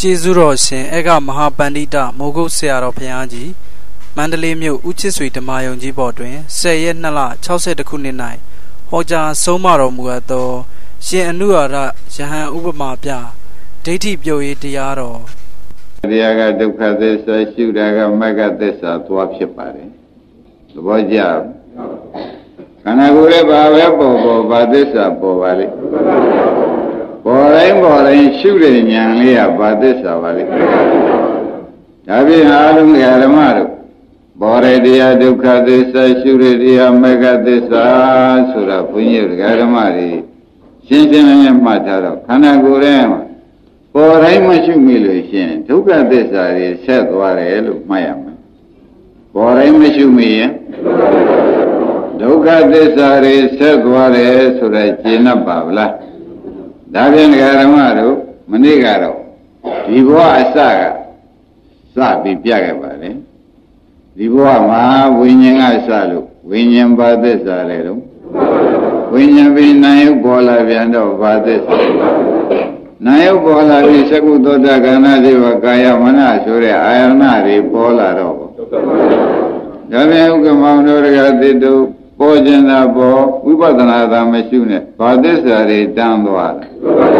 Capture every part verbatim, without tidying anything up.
ကျေးဇူးတော်ရှင်အေကမဟာပန္တိတမိုးကုတ်ဆရာတော်ဘုရားကြီးမန္တလေးမြို့ဦးချစ်ဆွေဓမ္မယုံကြီးဘော်တွင်ဆယ်ရက်နှစ်လ၆၁ခုနှစ်၌ဟောကြားဆုံးမတော်မူအပ်သောရှင်အနုရရယဟန်ဥပမာပြဒိဋ္ဌိပြုတ်ရေးတရားတော်တရားကဒုက္ခသစ္စာရှုတာကမဂ္ဂသစ္စာသွားဖြစ်ပါတယ်သဘောကျခန္ဓာကိုယ်ရဲ့ဘာပဲပေါ်ပေါ်ဘာသစ္စာပေါ်ပါလိမ့်ပေါ်တိုင်းပေါ်တိုင်းရှုတဲ့ဉာဏ်လေးကဘာသစ္စာပါလိမ့်ဒါဖြင့်အားလုံးဓမ္မတို့ပေါ်ရတရားဒုက္ခသစ္စာရှုရတရားမဂ္ဂသစ္စာဆိုတာဘုန်းကြီးတို့ဓမ္မတွေရှင်းရှင်းလင်းလင်းမှတ်ထားတော့ခန္ဓာကိုယ်ထဲမှာပေါ်တိုင်းမရှုမိလို့ရှိရင်ဒုက္ခသစ္စာတွေဆက်သွားတယ်လို့မှတ်ရမယ်ပေါ်တိုင်းမရှုမိရင်ဒုက္ခသစ္စာတွေဆက်သွားတယ်ဆိုတော့ကျင့်납ပါဗလားဒါဖြင့်ဓမ္မတို့မနေ့ကတော့ဒီဘဝအစကစပြီးပြခဲ့ပါလေဒီဘဝမှာဝိညာဉ်ကစလို့ဝိညာဉ်ဘာသစ္စာလဲတော့ဝိညာဉ်ပြီးနာယုပေါ်လာပြန်တော့ဘာသစ္စာနာယုပေါ်လာပြီးသကုသောတာခန္ဓာတွေဝကာယမနဆိုတဲ့အာယနာတွေပေါ်လာတော့ဒါပြန်ဥက္ကမောင်တို့ကတိတုပေါ်ကျင်တာပေါ်ဝိပဿနာသာမရှိနဲ့ဘာသစ္စာတွေတန်းသွားတာ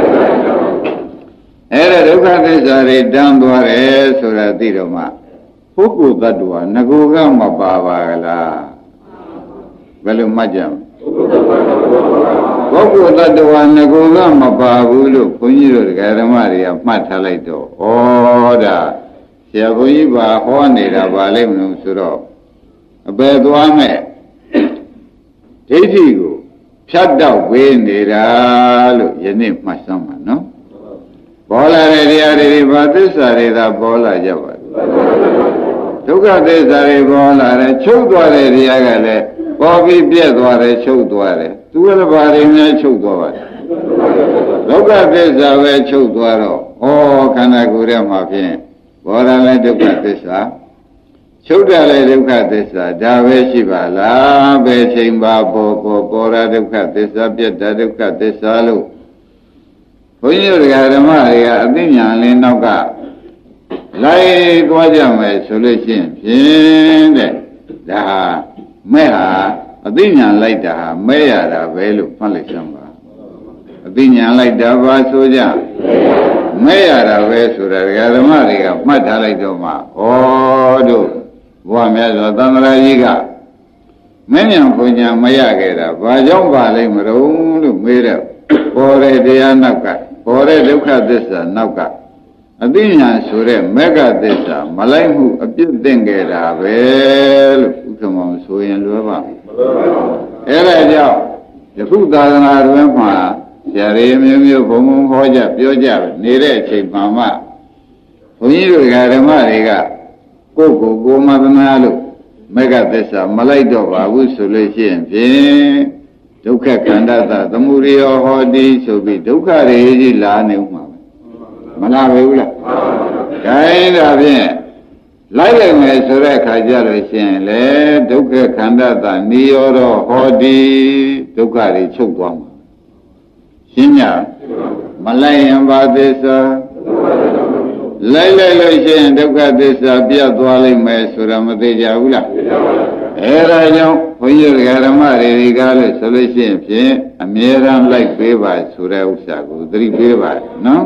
အဲ့ဒါဒုက္ခသစ္စာတွေတန်းသွားတယ်ဆိုတာသိတော့မှပုဂ္ဂိုလ်တ attva ငကိုကမပါပါကလားဘယ်လိုမှတ်ကြမလဲပုဂ္ဂိုလ်တ attva ငကိုကမပါဘူးလို့ဘုန်းကြီးတို့ဓမ္မတွေကမှတ်ထားလိုက်တော့ဩဒါဆရာဘုန်းကြီးပါဟောနေတာဗာလိမ့်မလို့ဆိုတော့အပေသွားမဲ့ဒိဋ္ဌိကိုဖြတ်တောက်ပေးနေတာလို့ယနေ့မှတ်စမ်းပါနော်ပေါ်လာတဲ့တရားတွေဘာသစ္စာတွေသာပေါ်လာကြပါဒုက္ခသစ္စာတွေပေါ်လာတယ်ချုပ်သွားတဲ့တရားကလည်းပေါ်ပြီးပြက်သွားတယ်ချုပ်သွားတယ်သူကလည်းဘာတွေများချုပ်သွားပါလဲဒုက္ခသစ္စာပဲချုပ်သွားတော့ဩခန္ဓာကိုယ်ထဲမှာဖြင့်ပေါ်လာတဲ့ဒုက္ခသစ္စာချုပ်တယ်လေဒုက္ခသစ္စာဒါပဲရှိပါလားဘယ်ချိန်ပါပေါ်ပေါ်ပေါ်လာဒုက္ခသစ္စာပြတ်တာဒုက္ခသစ္စာလို့ဘုန်းကြီးတို့ဓမ္မတွေကအသိဉာဏ်လေးနောက်ကလိုက်သွားကြမယ်ဆိုလို့ရှိရင်ဖြင့်တဲ့ဒါဟာမဲ့ဟာအသိဉာဏ်လိုက်တာဟာမဲ့ရတာပဲလို့မှတ်လိုက်စမ်းပါအသိဉာဏ်လိုက်တာပါဆိုကြမဲ့ရတာပဲဆိုတာဓမ္မတွေကမှတ်ထားလိုက်တော့မှဩတို့ဘုရားမြတ်စွာသံဃာကြီးကမဉ္ဇဉ်ဘုံညာမရခဲ့တာဘာကြောင့်ပါလိမ့်မလို့လို့မေးတော့ပေါ်တဲ့တရားနောက်ကပေါ်တဲ့ဒုက္ခသစ္စာနောက်ကအသိဉာဏ်ဆိုတဲ့မဂ္ဂသစ္စာမလိုက်မှုအပြစ်တင်ခဲ့တာပဲလို့ဥက္ကမောင်ဆိုရင်လွယ်ပါအဲ့ဒါကြောင့်ယခုသာသနာတွင်မှာဆရာတွေမျိုးမျိုးဘုံဘုံဟောကြပြောကြနေတဲ့အချိန်မှမှဘုန်းကြီးတို့ဓမ္မတွေကကိုယ်ကိုကိုယ်မသနာလို့မဂ္ဂသစ္စာမလိုက်တော့ပါဘူးဆိုလို့ရှိရင်ဖြင့်ဒုက္ခခန္ဓာသသမုဒိယောဟောတိဆိုပြီးဒုက္ခတွေကြီးလာနေဥမှာမလားပဲဘူးလားဒါဒါဖြင့်လိုက်လိုက်မယ်ဆိုတဲ့အခါကျလို့ရှိရင်လေဒုက္ခခန္ဓာသနိရောဓဟောတိဒုက္ခတွေချုပ်သွားမှာရှင်းကြမလိုက်ရင်ဘာသစ္စာလိုက်လိုက်လို့ရှိရင်ဒုက္ခသစ္စာပြတ်သွားလိမ့်မယ်ဆိုတာမသိကြဘူးလားအဲဒါကြောင့်ဘုန်းကြီးဓမ္မတွေကားလို့ဆိုလို့ရှိရင်ဖြင့်အမြဲတမ်းလိုက်ပေးပါဆိုတဲ့ဥစ္စာကိုသတိပေးပါနော်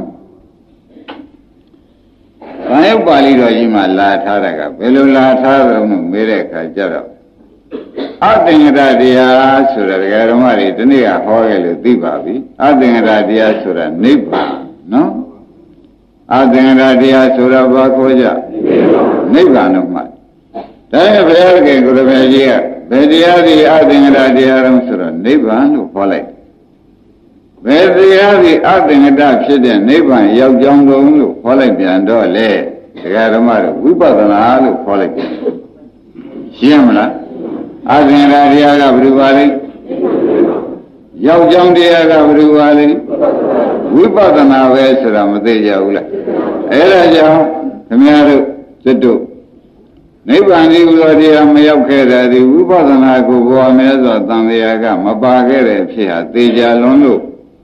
။ဘာယုတ်ပါဠိတော်ကြီးမှာလာထားတာကဘယ်လိုလာထားတယ်လို့မေးတဲ့အခါကျတော့အသင်္ကရတရားဆိုတာဓမ္မတွေဒီနေ့ကဟောခဲ့လို့သိပါပြီ။အသင်္ကရတရားဆိုတာနိဗ္ဗာန်နော်။အသင်္ကရတရားဆိုတာဘာခေါ်ကြ။နိဗ္ဗာန်တော့မှဒါနဲ့ဘုရားခင်ကိုရမေကြီးကဘယ်တရားဒီအသင်္ကရတရားတော့ဆိုတော့နိဗ္ဗာန်လို့ခေါ်လိုက်ဘယ်တရားဒီအသင်္ကတဖြစ်တဲ့နိဗ္ဗာန်ရောက်ကြောင်းလုံးလို့ခေါ်လိုက်ပြန်တော့လေဒကာဓမ္မတို့ဝိပဿနာလို့ခေါ်လိုက်ပြန်ရှင်းမလားအသင်္ကတတရားကဘယ်လိုပါလဲရောက်ကြောင်းတရားကဘယ်လိုပါလဲဝိပဿနာပဲဆိုတာမသိကြဘူးလားအဲဒါကြောင့်ခင်ဗျားတို့သစ်တို့နိဗ္ဗာန်ဒီဥသောတရားမရောက်ခဲ့တဲ့ဒီဝိပဿနာကိုဘဝမြဲစွာသံဃာကမပါခဲ့တဲ့ဖြစ်ဟာသေချာလွန်းလို့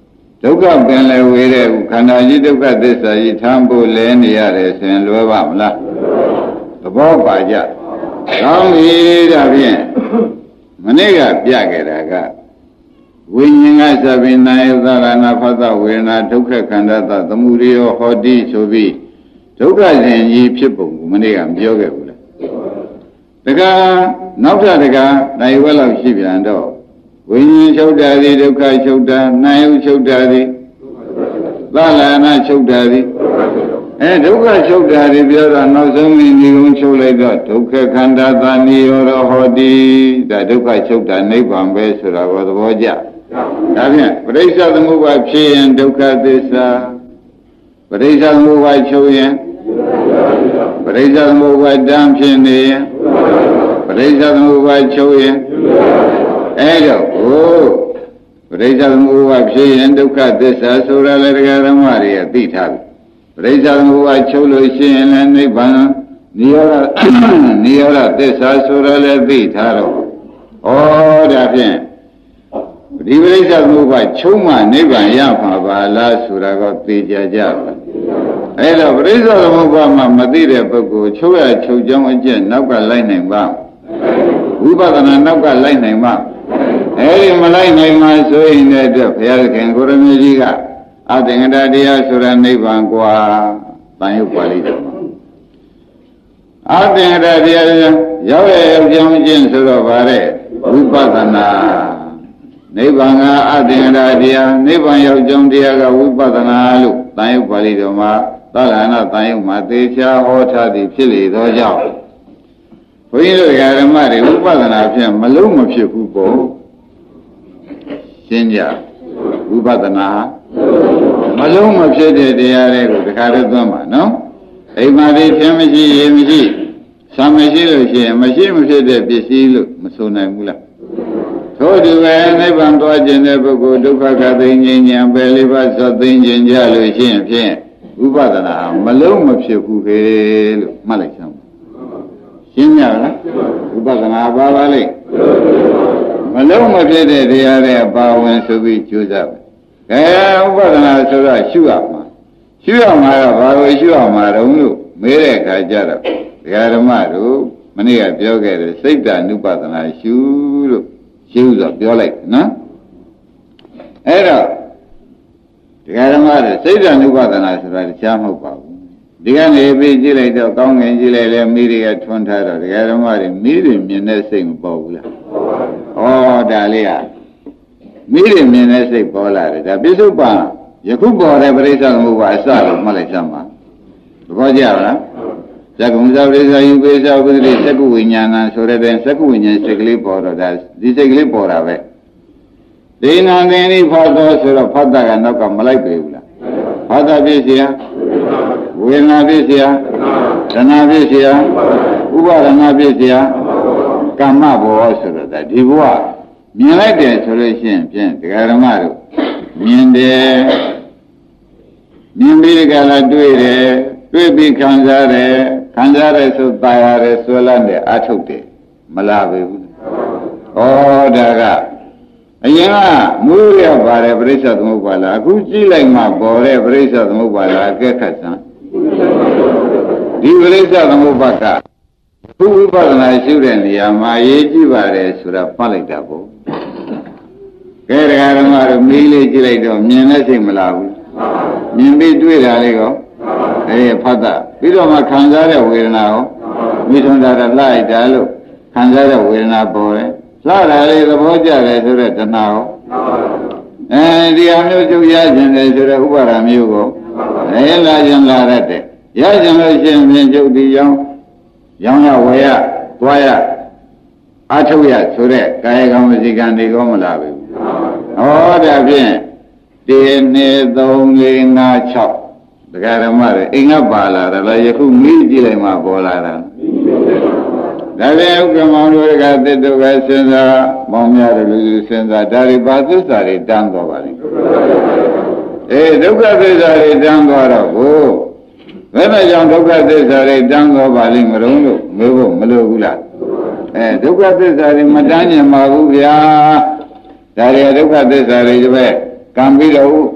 ဒုက္ခပင်လည်းဝေတဲ့ခန္ဓာကြီးဒုက္ခသစ္စာကြီးထမ်းဖို့လဲနေရတယ်ဆိုရင်လွယ်ပါမလားသဘောပါကြကောင်းပြီဒါဖြင့်မနေ့ကပြခဲ့တာကဝိညာဉ်ကသဗ္ဗနာယသရဏဖသဝေဒနာဒုက္ခခန္ဓာသသမုဒယဟောတိဆိုပြီးဒုက္ခရှင်ကြီးဖြစ်ပုံကိုမနေ့ကမပြောခဲ့ဘူးလားတခါနောက်ထပ်တခါနိုင်ဝဲလောက်ရှိပြန်တော့ဝိညာဉ်ချုပ်တာသည်ဒုက္ခချုပ်တာနာယုချုပ်တာသည်သလနာချုပ်တာသည်အဲဒုက္ခချုပ်တာသည်ပြောတော့နောက်ဆုံးမိဒီကုန်းချုပ်လိုက်တော့ဒုက္ခခန္ဓာသနိရောဓဟောတိဒါဒုက္ခချုပ်တာနိဗ္ဗာန်ပဲဆိုတာကိုသဘောကျဒါဖြင့်ပရိစ္ဆေသမုပ္ပါဖြစ်ရင်ဒုက္ခသစ္စာပရိစ္ဆေသမုပ္ပါချုပ်ရင်ပရိစ္ဆေသမုပ္ပါတံဖြစ်နေရင်ပရိစ္ဆေသမုပ္ပါချုပ်ရင်အဲ့တော့ဟိုပရိစ္ဆေသမုပ္ပါဖြစ်ရင်ဒုက္ခသစ္စာဆိုတာလေတရားဓမ္မတွေသိထားပြီပရိစ္ဆေသမုပ္ပါချုပ်လို့ရှိရင်လည်းနိဗ္ဗာန်နိရောဓနိရောဓသစ္စာဆိုတာလေသိထားတော့ဩဒါဖြင့်ဒီပရိစ္ဆေသမုပ္ပါချုပ်မှနိဗ္ဗာန်ရမှာပါလားဆိုတာကိုသိကြကြပါအဲ့တော့ပရိစ္ဆေသမုပ္ပါမှာမသိတဲ့ပုဂ္ဂိုလ်ချုပ်ရချုပ်ကြောင်းအကျက်နောက်ကလိုက်နိုင်ပါဝိပဿနာနောက်ကလိုက်နိုင်ပါအဲ့ဒီမလိုက်နိုင်မှဆိုရင်လည်းအတွက်ဘုရားခင်ကိုရမေကြီးကအသင်္ကတတရားဆိုရနိဗ္ဗာန်กว่าတန်ရုပ်ပါဠိတော်အသင်္ကတတရားရောက်ရရောက်ကြောင်းချင်းဆိုတော့ဗါတဲ့ဝိပဿနာနိဗ္ဗာန်ကအသင်္ကတတရားနိဗ္ဗာန်ရောက်ကြောင်းတရားကဝိပဿနာလို့တန်ရုပ်ပါဠိတော်မှာသလနာတန်ရုပ်မှာသေချာဟောထားသည်ဖြစ်လေသောကြောင့်ဘုန်းကြီးတို့ဓမ္မတွေဝိပဿနာဖြင့်မလုံးမဖြစ်ဘူးပေါ့ရှင်းကြဝိပဿနာမလုံးမဖြစ်တဲ့တရားတွေကိုတခါတည်းသွမ်းပါနော်အိမ်မှာဒီဖြစ်မရှိရေမရှိဆံမရှိလို့ရှိရင်မရှိမဖြစ်တဲ့ပစ္စည်းလို့မဆိုနိုင်ဘူးလားထို့တူပဲနိဗ္ဗာန်သွားခြင်းတဲ့ပုဂ္ဂိုလ်ဒုက္ခကသိဉ္ဉဉံပဲလေးပါးသောသိဉ္ဉံကြလို့ရှိရင်ဖြင့်ဝိပဿနာမလုံးမဖြစ်ဘူးခေလို့မှတ်လိုက်စမ်းရှင်းကြလားဝိပဿနာပါပါလိမ့်မလုံးမဖြစ်တဲ့တရားတွေအပါဝင်ဆိုပြီးကြိုးစားပဲကဲဥပဒနာဆိုတော့ရှုရမှာရှုရမှာတော့ဘာလို့ရှုရမှာတုံးလို့မေးတဲ့အခါကျတော့ဒကာဓမ္မတို့မနေ့ကပြောခဲ့တယ်စိတ်တ ानु ပဒနာရှုလို့ရှုဆိုပြောလိုက်နော်အဲ့တော့ဒကာဓမ္မတို့စိတ်တ ानु ပဒနာဆိုတာတရားမဟုတ်ပါဘူးဒီကနေပြီးကြည့်လိုက်တော့ကောင်းငင်ကြည့်လိုက်လဲမိတွေကထွန်းထားတော့ဒကာဓမ္မတွေမိတွေမြင်တဲ့စိတ်မပေါ်ဘူးလားဩဒါလေးကမိတွေမြင်တဲ့စိတ်ပေါ်လာတယ်ဒါပြစ္ဆုတ်ပန်ယခုပေါ်တဲ့ပရိစ္ဆေသမုပ္ပါအစလို့မှတ်လိုက်စမ်းပါသဘောကျလားဇဂုံဇဝိဇာယုပေဇဝိတိသက္ကုဝိညာဏဆိုတဲ့တဲ့သက္ကုဝိညာဉ်စိတ်ကလေးပေါ်တော့ဒါဒီစိတ်ကလေးပေါ်တာပဲဒေနာသင်္နိဖောသောဆိုတော့ဖတ်တာကနောက်ကမလိုက်ပေဘူးလားဖတ်တာဖြစ်เสียဝေဒနာဖြစ်เสียဒနာဖြစ်เสียဥပါဒနာဖြစ်เสียကမ္မဘောဆိုတော့ဒါဒီဘဝမြင်လိုက်တယ်ဆိုလို့ရှိရင်ဖြင့်ဒကာဓမ္မတို့မြင်တယ်မြင်ပြီးကြလားတွေ့တယ်တွေ့ပြီးခံစားတယ်ခံစားတယ်ဆိုตายရတယ်ဆွဲလန်းတယ်အထုတ်တယ်မလားပဲဘူးဩဒါကအရင်ကမူရပါတယ်ပရိစ္ဆေသမုပ္ပါလားအခုကြည့်လိုက်မှပေါ်တဲ့ပရိစ္ဆေသမုပ္ပါလားအကဲခတ်စမ်းဒီပရိစ္ဆေသမုပ္ပါကဘုဝိပဿနာရှုတဲ့နေရာမှာရေးကြည့်ပါတယ်ဆိုတာဖတ်လိုက်တာပေါ့ကဲဒကာဓမ္မတို့မီးလေးကြည့်လိုက်တော့မြင်တဲ့စိတ်မလားဘူးမြင်ပြီးတွေ့တာလေးကောအေးဖတ်တာပြီးတော့မှခံစားတဲ့ဝေဒနာရောမိထွန်းတာလှလိုက်တာလို့ခံစားတဲ့ဝေဒနာပေါ်တယ်လှတာလေးသဘောကျတယ်ဆိုတဲ့တဏှာရောအဲဒီအမျိုးကျုပ်ရခြင်းတယ်ဆိုတဲ့ဥပါဒာမျိုးကိုအဲလာခြင်းလာရတဲ့ရခြင်းလို့ရှိရင်ပြင်ကျုပ်ဒီရောင်းရောင်းရဝယ်ရသွားရအထုတ်ရဆိုတဲ့ကာယကံဝစီကံတွေကောမလာဘူးဟောဒါဖြင့်တစ် နှစ် သုံး လေး ငါး ခြောက်ဒကာဓမ္မတွေအိမ်ကပါလာတယ်လားယခုမိကြည့်လိုက်မှပေါ်လာတာဒါပြန်ဥက္ကမောင်တို့ကသစ်တို့ကစဉ်းစားမောင်များတို့လူစဉ်းစားဒါတွေပါသစ္စာတွေတန်းသွားပါလိမ့်အေးဒုက္ခသစ္စာတွေတန်းသွားတော့ဘို့ဘယ်နဲ့ကြောင့်ဒုက္ခသစ္စာတွေတန်းသွားပါလိမ့်မလို့လို့မေးဖို့မလိုဘူးလားအဲဒုက္ခသစ္စာတွေမတန်းကျင်ပါဘူးဗျာဒါတွေဒုက္ခသစ္စာတွေပဲကံပြီးတော့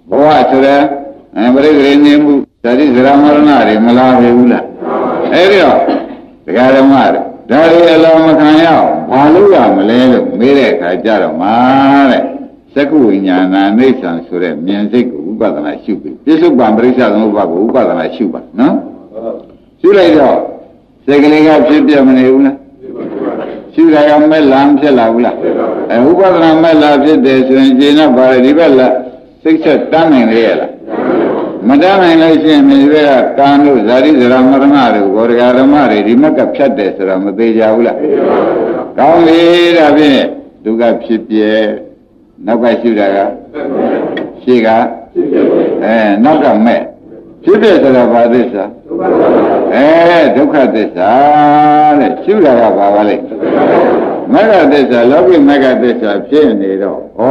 ဘဝဆိုတဲ့အဲပရိသေနေမှုဇာတိဇရာမရဏတွေမလာဘူးလားအဲ့ဒီတော့တရားဓမ္မတွေဒါတွေအလောမခံရအောင်ဘာလို့ရမလဲလို့မေးတဲ့အခါကျတော့မှာတဲ့သက္ကဝိညာဏအိဋ္ဌံဆိုတဲ့မြင်စိတ်ကိုဥပဒနာရှုပြီပြစ္ဆုတ်ပံပရိစ္ဆသမုပ္ပါကိုဥပဒနာရှုပါနော်ရှုလိုက်တော့စိတ်ကလေးကဖြစ်ပြမနေဘူးလားရှုလိုက်အောင်မဲ့လမ်းဖြစ်လာဘူးလားအဲဥပဒနာမဲ့လာဖြစ်တယ်ဆိုရင်ခြေနဲ့ပါဒီဘက်လာစိတ်ဆက်တန်းနိုင်လေရလားမတန်းနိုင်လို့ရှိရင်ဒီဘက်ကကာနုဇာတိဇရာမရဏတို့ဘောဓဂဓမ္မတွေဒီမက်ကဖြတ်တယ်ဆိုတော့မသေးကြဘူးလားကောင်းပြီဒါဖြင့်ဒုက္ခဖြစ်ပြဲနောက်ကရှုတာကရှေ့ကအဲနောက်ကမဲ့ဖြစ်ပြဆိုတာဘာသစ္စာအဲဒုက္ခသစ္စာတဲ့ရှုတာကဘာပါလဲမဂ္ဂသစ္စာလောကိမဂ္ဂသစ္စာဖြစ်နေတော့ဩ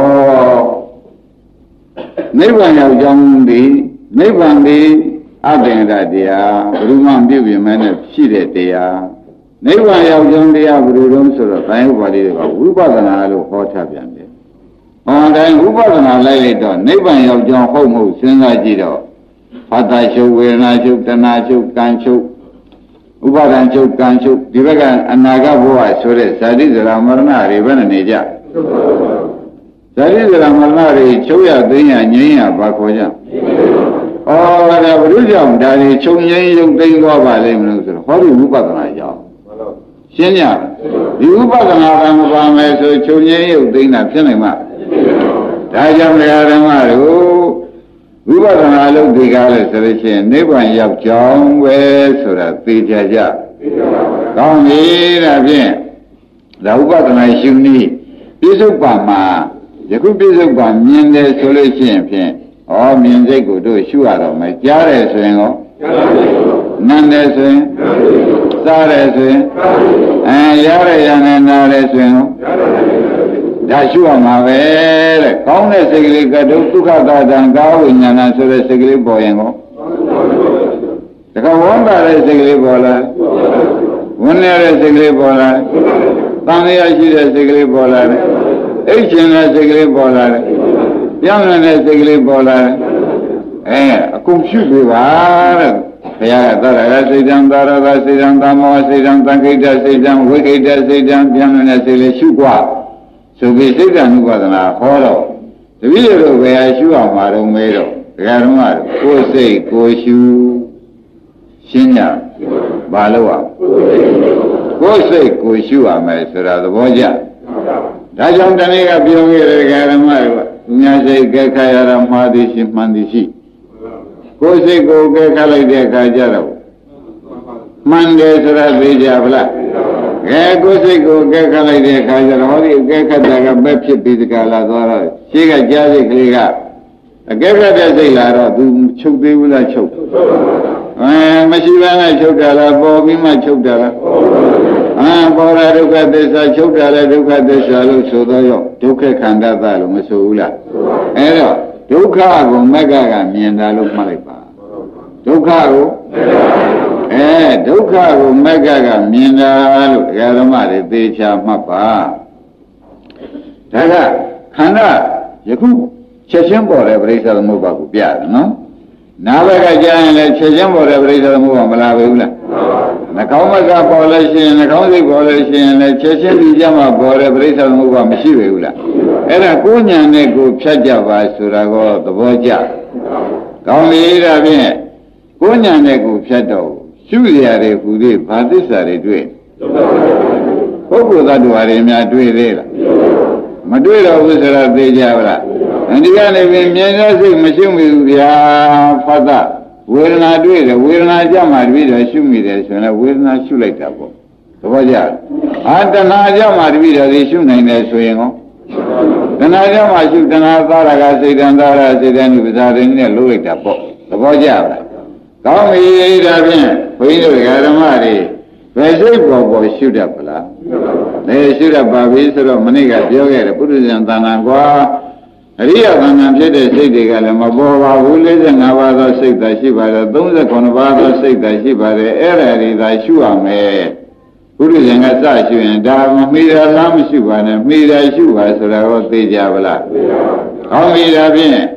နိဗ္ဗာန်ရောက်ကြောင်းဒီနိဗ္ဗာန်ဒီအတ္တင်္ဂတရားဘုရုမှပြုပြင်မဲနဲ့ရှိတဲ့တရားနိဗ္ဗာန်ရောက်ကြောင်းတရားဘုရုလုံးဆိုတော့ဘိုင်းဥပါလိတွေကဝိပဿနာလို့ဟောထားပြန်တယ်။ဟောတိုင်းဝိပဿနာလိုက်လိုက်တော့နိဗ္ဗာန်ရောက်ကြောင်းဟုတ်မဟုတ်စဉ်းစားကြည့်တော့ဖတ်တာချုပ်ဝေဒနာချုပ်တဏှာချုပ်ကံချုပ်ဥပါဒံချုပ်ကံချုပ်ဒီဘက်ကအနာဂတ်ဘဝဆိုတဲ့ဇာတိဇရာမရဏတွေဘယ်နဲ့နေကြဇာတိဇရာမရဏတွေချုပ်ရသိညာငြိမ်းရဘာခေါ်ကြဩဒါဘုရုကြောင့်ဒါတွေချုပ်ငြိမ်းရုပ်သိမ်းသွားပါလိမ့်မလို့ဆိုတော့ဟောဒီဝိပဿနာကြောင့်ရှင်းကြဒီဝိပဿနာကမပါမယ်ဆိုချုပ်ငြိမ်းရုပ်သိမ်းတာဖြစ်နိုင်မှာဒါကြောင့်ဓမ္မတို့ဝိပဿနာလုပ်ဒီကားလဲဆိုလို့ရှိရင်နိဗ္ဗာန်ရောက်ကြောင်းပဲဆိုတာသိကြကြကောင်းပြီဒါဖြင့်ဒါဝိပဿနာရှုနည်းပြစ္ဆုတ်ပါမှာယခုပြစ္ဆုတ်ပါမြင်တယ်ဆိုလို့ရှိရင်ဖြင့်ဩမြင်စိတ်ကိုတို့ရှုရတော့မယ်ကြားတယ်ဆိုရင်ရောနမ်းတယ်ဆိုရင်စားတယ်ဆိုရင်အဲရရရနဲ့နားတယ်ဆိုရင်ဒါရှုရမှာပဲတဲ့ကောင်းတဲ့စိတ်ကလေးကဒုက္ခတာတံကာဝိညာဏဆိုတဲ့စိတ်ကလေးပေါ်ရင်ကောတခါဝမ်းသာတဲ့စိတ်ကလေးပေါ်လာဝန်းနေတဲ့စိတ်ကလေးပေါ်လာတန်လျာရှိတဲ့စိတ်ကလေးပေါ်လာတယ်အိတ်ချင်တဲ့စိတ်ကလေးပေါ်လာတယ်ပြောင်းနေတဲ့စိတ်ကလေးပေါ်လာတယ်အဲအကုန်ရှုပေးပါတဲ့ဘုရားကသရဂစိတ်တံသာရဂစိတ်တံသမောစိတ်တံသံခိတစိတ်တံဝိခိတစိတ်တံပြောင်းနေတဲ့စိတ်လေးရှုกว่าဆိုပြီးစိတ်တံဥပဒနာဟောတော့တပည့်တို့ဘယ်ဟာရှုအောင်မှာတော့မဲတော့ဒကာတော်ကတော့ကိုယ်စိတ်ကိုယ်ရှုရှင်းကြဘာလို့อ่ะကိုယ်စိတ်ကိုယ်ရှုရမယ်ဆိုတာသဘောကျဒါကြောင့်တနေ့ကပြောခဲ့တဲ့ဒကာတော်ကသူများစိတ်ကဲခါရတာမှားသည်ရှိမှန်သည်ရှိကိုယ်စိတ်ကိုကဲခါလိုက်တဲ့အခါကျတော့မှန်တယ်ဆိုတာသိကြဗလားကဲကိုယ်စိတ်ကိုကဲခါလိုက်တဲ့အခါကျတော့ဟောဒီကဲခတ်တာကပဲဖြစ်ပြီးတကလာသွားတော့ရှေးကကြားစိတ်ကလေးကအကဲခတ်တဲ့စိတ်လာတော့သူချုပ်သေးဘူးလားချုပ်အဲမရှိဘဲနဲ့ချုပ်တာလားပေါ်ပြီးမှချုပ်တာလားအာပေါ်ရဒုက္ခသစ္စာချုပ်တာလည်းဒုက္ခသစ္စာလို့ဆိုတော့ရောဒုက္ခခန္ဓာသလို့မဆိုဘူးလားအဲတော့ဒုက္ခကိုမက္ကကမြင်တာလို့မှတ်လိုက်ပါဒုက္ခကိုအဲဒုက္ခကိုမက္ကကမြင်တာလို့ဒကာဓမ္မတွေသေချာမှတ်ပါဒါကခန္ဓာယခုချက်ချင်းပေါ်တဲ့ပရိစ္ဆေသမုပ္ပါကိုပြတယ်နော်နာဘက်ကကြားရင်လည်းချက်ချင်းပေါ်တဲ့ပရိစ္ဆေသမုပ္ပါမလာဘူးလားနှာခေါင်းဘက်ကပေါ်လို့ရှိရင်နှာခေါင်းစိတ်ပေါ်လို့ရှိရင်လည်းချက်ချင်းဒီကြမှာပေါ်တဲ့ပရိစ္ဆေသမုပ္ပါမရှိဘူးလားအဲ့ဒါကိုညာနဲ့ကိုဖြတ်ကြပါဆိုတာကိုသဘောကျကောင်းပြီဒါဖြင့်ကိုညာနဲ့ကိုဖြတ်တော့ရှုရတဲ့ဟူသေးဘာသစ္စာတွေတွေ့ပုဂ္ဂိုလ်သတ္တဝါတွေများတွေ့သေးလားမတွေ့တော့ဘူးဆိုတာသိကြပါလားဒီကနေပြင်မြင်တဲ့စိတ်မရှိမိဘူးဗျာဖတ်တာဝေဒနာတွေ့တယ်ဝေဒနာကြမှာတပည့်တော်ရှုမိတယ်ဆိုရင်ဝေဒနာရှုလိုက်တာပေါ့သဘောကျအာတဏှာကြမှာတပည့်တော်ဒီရှုနိုင်တယ်ဆိုရင်ကောတဏှာကြမှာရှုတဏှာသာရကစိတ်တံသာရစိတ်တံဒီပဇာရင်းနဲ့လှုပ်လိုက်တာပေါ့သဘောကျပါလားကောင်းပြီဒါဖြင့်ဘုန်းကြီးတို့ဓမ္မတွေဘယ်စိတ်ပေါ်ပေါ်ရှုတတ်ပလားလဲရှုတတ်ပါပြီဆိုတော့မနေ့ကပြောခဲ့တယ်ပုရိသံသဏ္ဍာန်ကွာအရိယသဏ္ဍာန်ဖြစ်တဲ့စိတ်တွေကလည်းမပေါ်ပါဘူး၄၅ပါးသောစိတ်သာရှိပါတယ်၃၉ပါးသောစိတ်သာရှိပါတယ်အဲ့ဒါတွေသာရှုရမယ်ပုရိသံကစရှုရင်ဒါမမိတာလားမရှုပါနဲ့မိတာရှုပါဆိုတာကိုသိကြပါလားသိပါပါကောင်းပြီဒါဖြင့်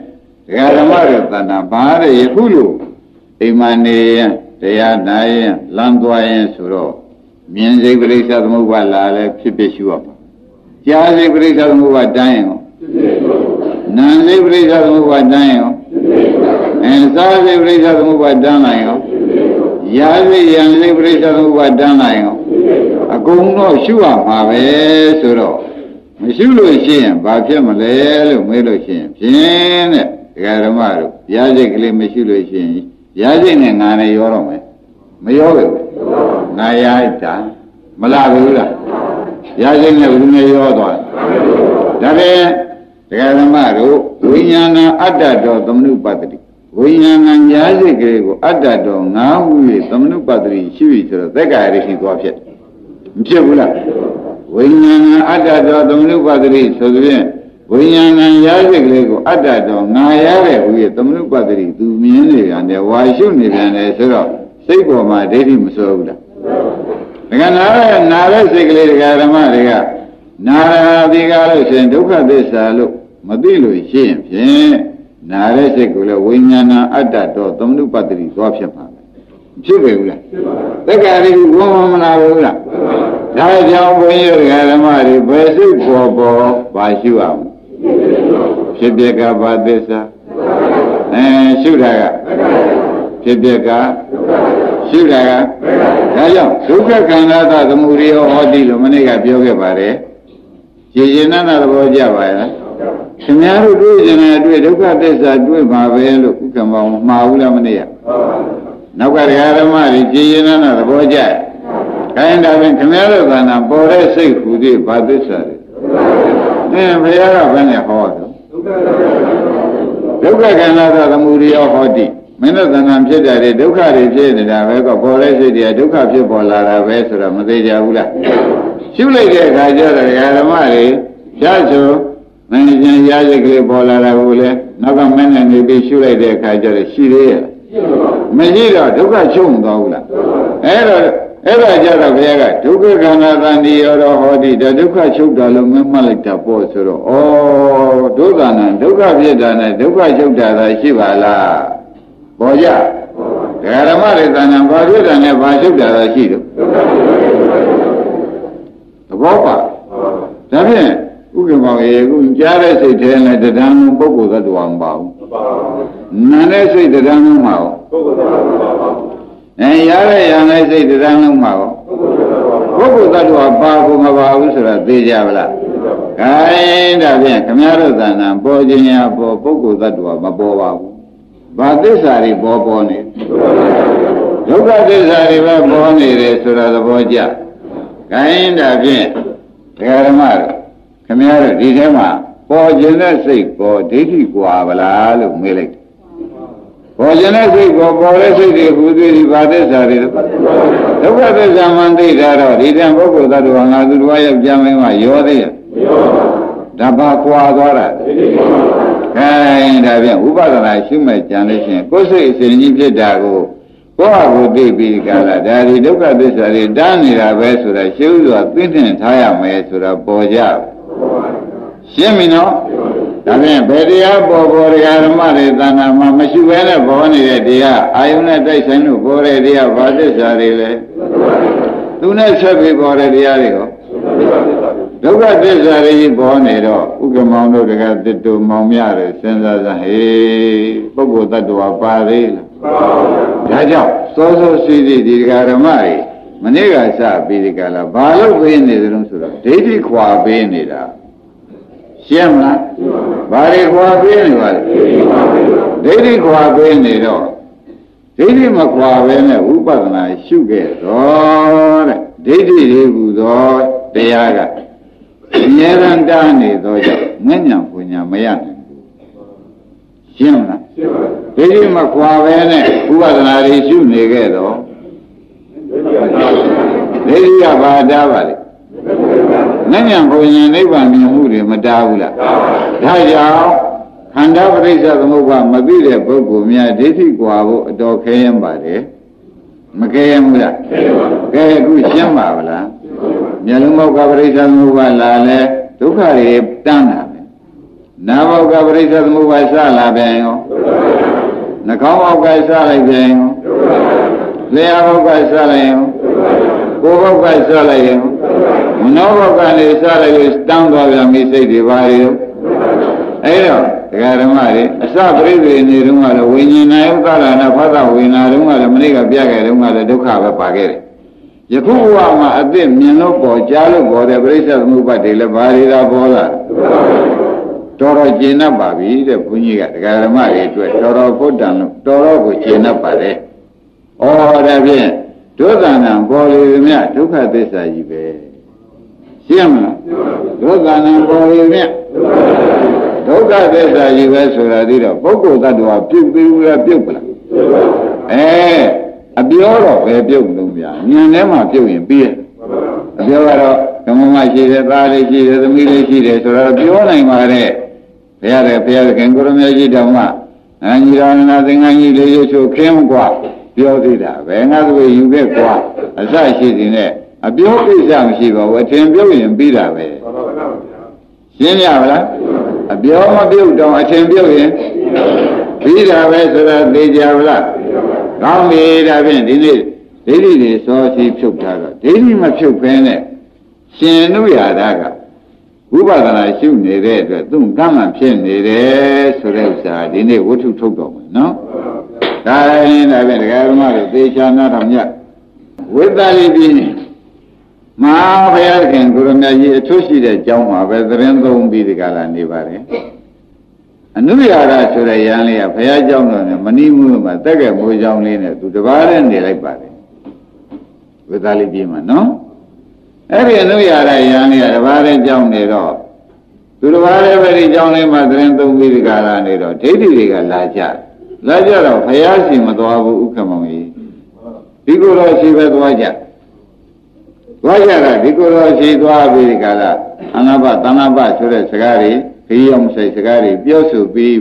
တရားဓမ္မတွေတဏ္ဍာဘာတဲ့ယခုလိုအိမ်မနေရင်တရားနာရင်လမ်းသွားရင်ဆိုတော့မြင်စိတ်ပရိစ္ဆေသမုပ္ပါလာလဲဖြစ်ဖြစ်ရှုရမှာကြားစိတ်ပရိစ္ဆေသမုပ္ပါတန်းရင်ရောနာစိတ်ပရိစ္ဆေသမုပ္ပါတန်းရင်ရောအဲစားစိတ်ပရိစ္ဆေသမုပ္ပါတန်းနိုင်ရောရာစိတ်ယံစိတ်ပရိစ္ဆေသမုပ္ပါတန်းနိုင်ရောအကုန်တော့ရှုရမှာပဲဆိုတော့မရှုလို့ရှိရင်ဘာဖြစ်မလဲလို့မေးလို့ရှိရင်ဖြင်းတဲ့ဒကာဓမ္မတို့ရာစိတ်ကလေးမရှုလို့ရှိရင်ရာစိတ်နဲ့ငါနဲ့ရောတော့မယ်မရောဘူးငါရတာမလားဘူးလားရာစိတ်နဲ့ဘယ်သူနဲ့ရောသွားဒါဖြင့်ဒကာဓမ္မတို့ဝိညာဏအတ္တတော်သမနုပတ္တိဝိညာဏညာစိတ်ကလေးကိုအတ္တတော်ငါဟု၍သမနုပတ္တိရှိပြီဆိုတော့သက်္ကာရရှိသွားဖြစ်မဖြစ်ဘူးလားဝိညာဏအတ္တတော်သမနုပတ္တိဆိုသဖြင့်ဝိညာဏညာစိတ်ကလေးကိုအတ္တတော်ငါရတဲ့ဟု၍သမနုပတ္တိသူမြင်နေပြန်တယ်ဝါရှုနေပြန်တယ်ဆိုတော့စိတ်ပေါ်မှာဒိဋ္ဌိမစိုးဘူးလားဒကာနာရနာရစိတ်ကလေးဒကာဓမ္မတွေကနာရဒီကားလို့ရှင်ဒုက္ခသစ္စာလို့မသိလို့ရှိရင်ဖြင့်နာရစိတ်ကိုလည်းဝိညာဏအတ္တတော်သမနုပတ္တိသွားဖြစ်မှာဖြစ်ပေဘူးလားသက္ကာရိဘုံမလားဘူးလားဒါကြောင့်ဘုန်းကြီးဒကာဓမ္မတွေဘယ်စိတ်ပေါ်ပေါ်ပါရှုအောင်ဖြစ်ပြကဘာသစ္စာအဲရှုတာကဖြစ်ပြကရှုတာကဒါကြောင့်ဒုက္ခခန္ဓာသသမုဒိယဟောတိလို့မနေ့ကပြောခဲ့ပါတယ်ရေရင်နာသဘောကြပါရဲ့ခင်ဗျားတို့တွေ့ကျင်တဲ့အတွေ့ဒုက္ခသစ္စာတွေ့ပါပဲလို့ဥက္ကမောင်မှားဘူးလားမနေ့ကနောက်ကတရားဓမ္မတွေရေရင်နာသဘောကြရဲ့ခိုင်းတာဖြင့်ခင်ဗျားတို့ကနာပေါ်တဲ့စိတ်ဟူသည်ဘာသစ္စာလဲအဲဘုရားကဘယ်နဲ့ဟောတော့ဒုက္ခခန္ဓာသသမုဒိယဟောတိမင်းတို့သဏ္ဍာန်ဖြစ်ကြတယ်ဒုက္ခတွေဖြစ်နေတာပဲကပေါ်တဲ့စိတ်တွေဒုက္ခဖြစ်ပေါ်လာတာပဲဆိုတော့မသေးကြဘူးလားရှုလိုက်တဲ့အခါကျတော့ဓမ္မတွေရှားဆိုမင်းကျင်ရစိတ်ကလေးပေါ်လာတာကိုလေနောက်ကမင်းနဲ့နေပြီးရှုလိုက်တဲ့အခါကျတော့ရှိသေးရဲ့မရှိတော့ဒုက္ခချုပ်မသွားဘူးလားအဲ့တော့အဲ့ဒါကြတော့ဘုရားကဒုက္ခခန္ဓာတန်ဒီရောဟောတိဒုက္ခချုပ်တာလို့မမှတ်လိုက်တာပေါ့ဆိုတော့ဩဒုက္ခနာဒုက္ခဖြစ်တာနဲ့ဒုက္ခချုပ်တာသာရှိပါလားပေါ်ကြဒကာဓမ္မတွေတဏ္ဍာဘာဖြစ်တာနဲ့ဘာချုပ်တာသာရှိတော့သဘောပါဒါဖြင့်ဥက္ကမောင်ရေကကြားတဲ့စိတ်ထဲနဲ့တဏ္ဍာပုဂ္ဂိုလ်သတ္တဝါမပါဘူးနာနဲ့စိတ်တဏ္ဍာလုံးမှာရောပုဂ္ဂိုလ်သတ္တဝါပါပါအဲရတဲ့ရတဲ့စိတ်တဏ္ဍာလုံးမှာရောပုဂ္ဂိုလ်သတ္တဝါပါဘူးမပါဘူးဆိုတာသိကြပါလားခိုင်းဒါဖြင့်ခမည်းတော်သဏ္ဍာန်ပေါ်ခြင်းရပေါ်ပုဂ္ဂိုလ်သတ္တဝါမပေါ်ပါဘူးဘာသစ္စာတွေပေါ်ပေါ်နေဒုက္ခသစ္စာတွေပဲပေါ်နေတယ်ဆိုတာသဘောကျခိုင်းဒါဖြင့်ဒကာဓမ္မတို့ခမည်းတော်ဒီထဲမှာပေါ်ခြင်းတဲ့စိတ်ပေါ်ဒိဋ္ဌိကွာဗလားလို့မေးလိုက်ပေါ်ခြင်းတဲ့စိတ်ပေါ်ပေါ်တဲ့စိတ်တွေဟူသည်ဒီဘာသစ္စာတွေဒုက္ခသစ္စာမှန်သိတာတော့ဒီတန်ပုဂ္ဂိုလ်သတ္တဝါငါသူတော်ရဲ့ကြံမင်းကရောသေးရဲ့ဒါဘာကွာသွားတာခိုင်းဒါဖြင့်ဥပဒနာရှိမဲ့ကြံလို့ရှိရင်ကိုယ်စိတ်အစဉ်ကြီးဖြစ်တာကိုကိုယ့်ဟာကိုယ်သိပြီးကြလားဒါဒီဒုက္ခသစ္စာတွေတားနေတာပဲဆိုတာရှင်းဥစွာသိသိထားရမယ်ဆိုတာပေါ်ကြရှင်းပြီနော်ဒါဖြင့်ဘယ်တရားပေါ်ပေါ်တရားဓမ္မတွေသံဃာမှာမရှိဘဲနဲ့ပေါ်နေတဲ့တရားအာယုန်နဲ့တိုက်ဆိုင်လို့ပေါ်တဲ့တရားဘာသစ္စာတွေလဲသူနဲ့ဆက်ပြီးပေါ်တဲ့တရားတွေရောဒုက္ခသစ္စာတွေပေါ်နေတော့ဥက္ကမောင်တို့တကတစ်တူမောင်များတယ်စဉ်းစားစမ်းဟေးပုဂ္ဂိုလ်တ attva ပါသေးလားဒါကြောင့်စောစောစီးစီးဒီဓမ္မတွေမနေ့ကစပြီးဒီကလာဘာလို့ပေးနေသလဲဆိုတော့ဒိဋ္ဌိခွာပေးနေတာရှင်းမလားဘာတွေခွာပေးနေပါလဲဒိဋ္ဌိခွာပေးနေတော့ဒိဋ္ဌိမခွာဘဲနဲ့ဝိပဿနာရှုခဲ့တော့တဲ့ဒိဋ္ဌိတွေဟူသောတရားကအမြဲတမ်းတားနေသောကြောင့်ငဉ္ဉံပညာမရနိုင်ဘူးရှင်းမလားရှင်းပါပြီဒိဋ္ဌိမခွာဘဲနဲ့ဝိပဿနာတွေရှုနေခဲ့တော့ဒိဋ္ဌိကဘာတားပါလဲငဉ္ဉံပညာနိဗ္ဗာန်မြင်မှုတွေမတားဘူးလားဒါကြောင့်ခန္ဓာပရိစ္ဆေသမုပ္ပါမသိတဲ့ပုဂ္ဂိုလ်များဒိဋ္ဌိကွာဖို့အတော်ခဲရင်ပါတယ်မခဲရင်ဘူးလားခဲအခုရှင်းပါဗလားမျက်လုံးမောက်ကပရိစ္ဆေသမုပ္ပါလာလဲဒုက္ခတွေတန်းတာပဲနာဘောကပရိစ္ဆေသမုပ္ပါစလာပြန်ရောနှာခေါင်းဘောကစလိုက်ပြန်ရောလျှာဘောကစလိုက်ရောကိုယ်ဘောကစလိုက်ရောမနောဘောကနေစလိုက်လို့တန်းသွားပြန်ပြီစိတ်တွေပါရောအဲ့တော့ဒကာဓမ္မတွေအစပရိသေနေတုန်းကလည်းဝိညာဉ်နာယုသရဏဖသဝေနာတုန်းကလည်းမနေ့ကပြခဲ့တုန်းကလည်းဒုက္ခပဲပါခဲ့တယ်ယခုဘဝမှာအသစ်မြင်လို့ပေါ်ကြားလို့ပေါ်တဲ့ပရိစ္ဆေသမုပ္ပါဒ်တွေလည်းဘာတွေသာပေါ်လာတော်တော်ကျင့်납ပါပြီတဲ့ဘုန်းကြီးကဒကာဓမ္မတွေအတွက်တော်တော်ဖို့တန်လို့တော်တော်ကိုကျင့်납ပါတယ်ဩဒါဖြင့်ဒုသနာပေါ်လေမြဒုက္ခသစ္စာကြီးပဲရှင်းမလားဒုသနာပေါ်လေမြဒုက္ခသစ္စာကြီးပဲဆိုတာဒီတော့ပုဂ္ဂိုလ်သတ္တဝါပြုတ်ပြီးလားပြုတ်ပလားအဲအပြောတော့ပဲပြုတ်လို့ဗျာဉာဏ်ထဲမှာပြုတ်ရင်ပြီးရအပြောကတော့ဓမ္မမရှိတယ်သားလေးရှိတယ်သမီးလေးရှိတယ်ဆိုတော့ပြောနိုင်ပါတဲ့ဘုရားရဲ့ဘုရားခင်ကိုရမကြီးတော်မှာအညီတော်နာသင်္ကန်းကြီးလေးရွှေခင်းกว่าပြောသေးတာဘယ်ငါသွေယူခဲ့กว่าအစရှိစီနဲ့အပြောကိစ္စမရှိပါဘူးအထင်ပြုတ်ရင်ပြီးတာပဲရှင်းရပါလားအပြောမပြုတ်တော့အထင်ပြုတ်ရင်ပြီးတာပဲဆိုတာသိကြပါလားကောင်းပြီဒါဖြင့်ဒီနေ့ဒိဋ္ဌိတွေစောစီဖြုတ်ထားတော့ဒိဋ္ဌိမဖြုတ်ဖဲနဲ့ရှင်နုရာဓကဝိပဿနာရှုနေတဲ့အတွက်သူ့ကမ္မဖြစ်နေတယ်ဆိုတဲ့ဥစ္စာဒီနေ့ဝတ္ထုထုတ်တော်မယ်နော်ဒါရင်ဒါဖြင့်ဒကာဓမ္မတို့သေချာနာထောင်ညဝိသလိပိမဟာဘုရားခင်ကိုရမကြီးအထွတ်ရှိတဲ့ကျောင်းမှာပဲသတင်းသုံးပြီးဒီကလာနေပါတယ်အနုရာဓဆိုတဲ့ယန္လေးကဘုရားကျောင်းတော်နဲ့မဏိမူမှာတက်ကဲမိုးကျောင်းလေးနဲ့သူတပါးနဲ့နေလိုက်ပါတယ်ဝိသလိပိမှာနော်အဲ့ဒီအနုရာဓယန္လေးကတပါးနဲ့ကျောင်းနေတော့သူတပါးလည်းပဲဒီကျောင်းလေးမှာသတင်းသုံးပြီးဒီကလာနေတော့ဒိဋ္ဌိတွေကလာကြလာကြတော့ဘုရားရှင်မသွားဘူးဥက္ကမောင်ကြီးဒီကိုယ်တော်ရှိပဲသွားကြသွားကြတာဒီကိုယ်တော်ရှိသွားပြီးဒီကလာအနာဘသနာဘဆိုတဲ့စကားတွေခရီးအောင်ဆိုင်စကားတွေပြောဆိုပြီး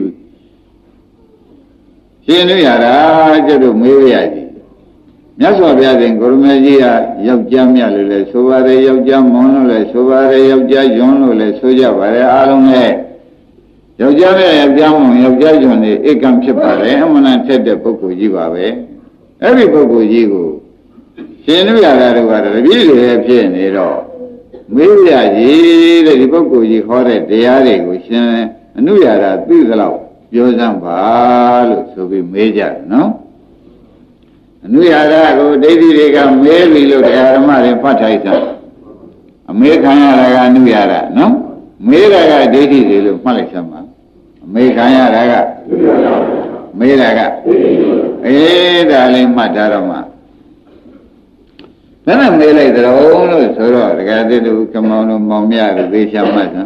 ရှင်တို့ရတာကျတော့မေးရကြီးမြတ်စွာဘုရားရှင်ကိုရမေကြီးကယောက်ျားမြတ်လို့လဲဆိုပါတယ်ယောက်ျားမွန်လို့လဲဆိုပါတယ်ယောက်ျားယွန်းလို့လဲဆိုကြပါတယ်အားလုံးနဲ့ယောက်ျားနဲ့ယောက်ျားမွန်ယောက်ျားယွန်းတွေဧကံဖြစ်ပါတယ်အမှန်တန်ထက်တဲ့ပုဂ္ဂိုလ်ကြီးပါပဲအဲ့ဒီပုဂ္ဂိုလ်ကြီးကိုရှင်တို့ရတာတို့ကတော့တပည့်တွေဖြစ်နေတော့မေးရကြီးတဲ့ဒီပုဂ္ဂိုလ်ကြီးဟောတဲ့တရားတွေကိုရှင်အနုရာဓသိသလောက်ပြောစမ်းပါလို့ဆိုပြီးမေးကြတယ်နော်အနုရာဓကိုဒိဋ္ဌိတွေကမေးပြီလို့တရားဓမ္မတွေဖတ်ထိုက်တာအမေးခံရတာကအနုရာဓနော်မေးတာကဒိဋ္ဌိတွေလို့မှတ်လိုက်စမ်းပါအမေးခံရတာကမေးတာကအေးဒါလေးမှတ်ထားတော့မှဘယ်နဲ့မေးလိုက်သလဲလို့ဆိုတော့တကယ်တည်းသူကမောင်တို့မောင်မြတို့သေချာမှတ်စမ်း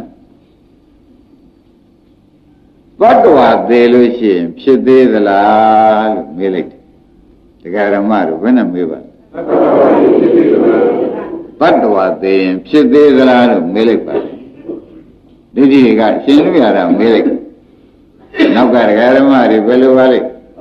ဘတ်တော်သေးလို့ရှိရင်ဖြစ်သေးသလားလို့မေးလိုက်တယ်တကယ်ဓမ္မတို့ဘယ်နဲ့မေးပါဘတ်တော်သေးရင်ဖြစ်သေးသလားလို့မေးလိုက်ပါဒိဋ္ဌိကရှင်လူရတာမေးလိုက်နောက်ကဒကာဓမ္မတွေဘယ်လိုပါလဲ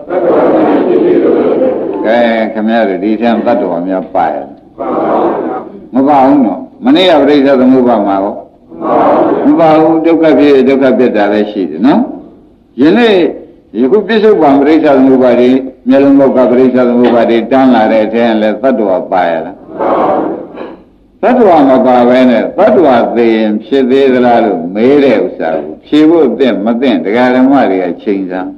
ကဲခင်ဗျားတို့ဒီထံဘတ်တော်များပါရမပါဘူးနော်မနေ့ကပြိဿသမုပ္ပါမှာရောမပါဘူးဒုက္ခဖြစ်ဒုက္ခဖြစ်တာလည်းရှိတယ်နော်ယနေ့ယခုပြစ္ဆုတ်ပံပြိဿသမုပ္ပါတွေမျက်လုံးဘောကပြိဿသမုပ္ပါတွေတန်းလာတဲ့အထက်လည်းသတ္တဝါပါရလားသတ္တဝါမပါဘဲနဲ့သတ္တဝါသိရင်ဖြစ်သေးသလားလို့မေးတဲ့ဥစ္စာကိုဖြေဖို့အသင့်မသင့်တရားဓမ္မတွေကချိန်စမ်း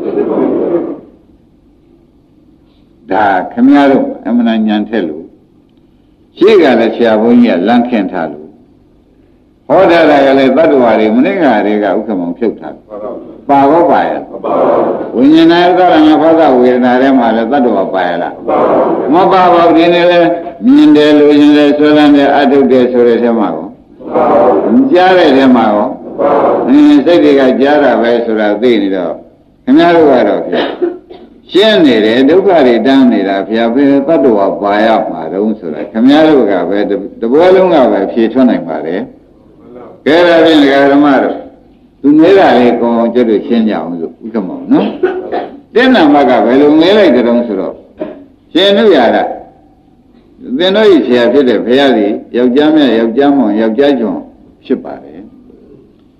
ဒါခမရတို့အမှန်ဉာဏ်ထက်လို့ရှိကလည်းဆရာဘုန်းကြီးကလမ်းခင်းထားလို့ဟောတာကလည်းသတ္တဝါတွေမနေ့ကတွေကဥက္ကမောင်ဖြုတ်ထားပါဘောပါရဝိညာဉ်နဲ့သရဏဖောသဝေဒနာထဲမှာလည်းသတ္တဝါပါရလားမပါပါဘူးဒီနေ့လည်းမြင်တယ်လို့ရင်လည်းဆွဲလန်းတယ်အထုတ်တယ်ဆိုတဲ့ထဲမှာကောကြားတဲ့ထဲမှာကောအင်းစိတ်တွေကကြားတာပဲဆိုတာသိနေတော့ခင်ဗျားတို့ကတော့ရှင်းနေတယ်ဒုက္ခတွေတန်းနေတာဖျားဖဲသတ္တဝါပါရမှာတုံးဆိုတာခင်ဗျားတို့ကပဲတပွဲလုံးကပဲဖြေထွက်နိုင်ပါတယ်ကဲဒါဖြင့်ဓမ္မတို့သူမေးတာလေးကောင်းအောင်ကျွတ်လို့ရှင်းကြအောင်လို့ဥက္ကမောင်နော်တင်းနံပါတ်ကဘယ်လိုမေးလိုက်ကြတုံးဆိုတော့ရှင်တို့ရတာသင်တို့ဤဆရာဖြစ်တဲ့ဘုရားကြီးယောက်ျားမြတ်ယောက်ျားမောင်ယောက်ျားကျွန်းဖြစ်ပါတယ်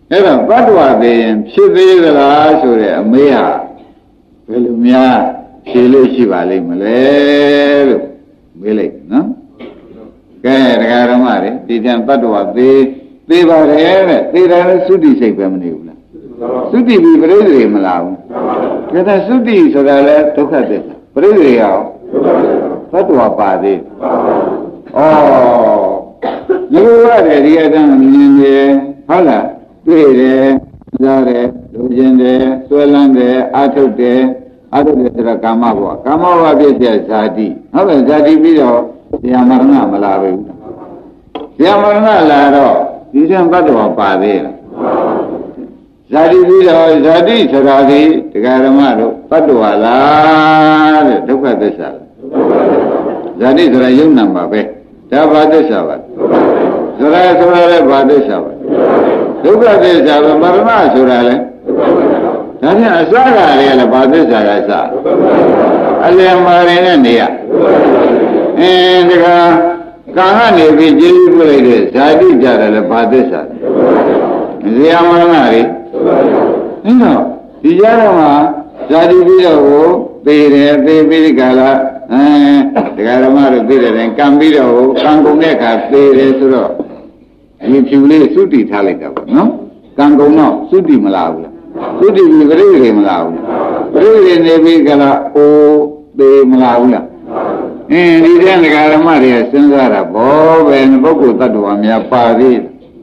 အဲ့တော့တတ္တဝါသေးရင်ဖြစ်သေးသလားဆိုတဲ့အမေးဟာဘယ်လိုများဖြေလို့ရှိပါလိမ့်မလဲလို့မေးလိုက်နော်ကဲတရားဓမ္မတွေဒီတန်တတ္တဝါသေးသေးပါတယ်တဲ့သေးတယ်သုတိစိတ်ပဲမနေဘူးလားသုတိပြီးပြိဿတွေမလားဘူးဒါကသုတိဆိုတာလဲဒုက္ခသစ္စာပြိဿတွေရောတတ္တဝါပါသေးဩဒီလိုရတယ်ဒီအတိုင်းမြင်တယ်ဟုတ်လားတွေ့တယ်ကြားတယ်လူချင်းတယ်ဆွဲလန်းတယ်အာထုတ်တယ်အာထုတ်တယ်ဆိုတာကာမဘဝကာမဘဝပြည့်တဲ့ဇာတိဟုတ်တယ်ဇာတိပြီးတော့ဇာမရဏမလာဘူးဇာမရဏလာတော့ဒီတန်တတ္တဝါပါသေးလားဇာတိပြီးတော့ဇာတိဆိုတာဒီတရားဓမ္မတို့တတ္တဝါလားတဲ့ဒုက္ခသစ္စာဇာတိဆိုတာယုံနာမှာပဲဒါဘာသစ္စာပါဆိုတာဆိုတာလည်းဘာသစ္စာပါဒုက္ခသစ္စာပဲမရဏဆိုတာလည်းဒါဖြင့်အစကလည်းလည်းဘာသစ္စာကစအလယ်မာရင်နဲ့နေရအင်းဒါကကာကနေပြီးကျေးဇူးပြုလိုက်တဲ့ဇာတိကြတယ်လည်းဘာသစ္စာဇေယမရဏတွေအင်းတော့ဒီကြားတော့မှာဇာတိပြီးတော့ကိုသေတယ်သေပြီးဒီကလာအဲတရားဓမ္မတို့သိတဲ့တိုင်ကံပြီးတော့ကံကုန်တဲ့အခါသေတယ်ဆိုတော့ဒီဖြူလေးသုတိထားလိုက်တာပေါ့နော်ကံကုန်တော့သုတိမလားဘူးလားသုတိပြီးပြိဋိမလားဘူးပြိဋိနေပြီးကလာအိုးသေမလားဘူးလားအင်းဒီတဲ့တရားဓမ္မတွေစဉ်းစားတာဘောပဲပုဂ္ဂိုလ်တ attva များပါသေး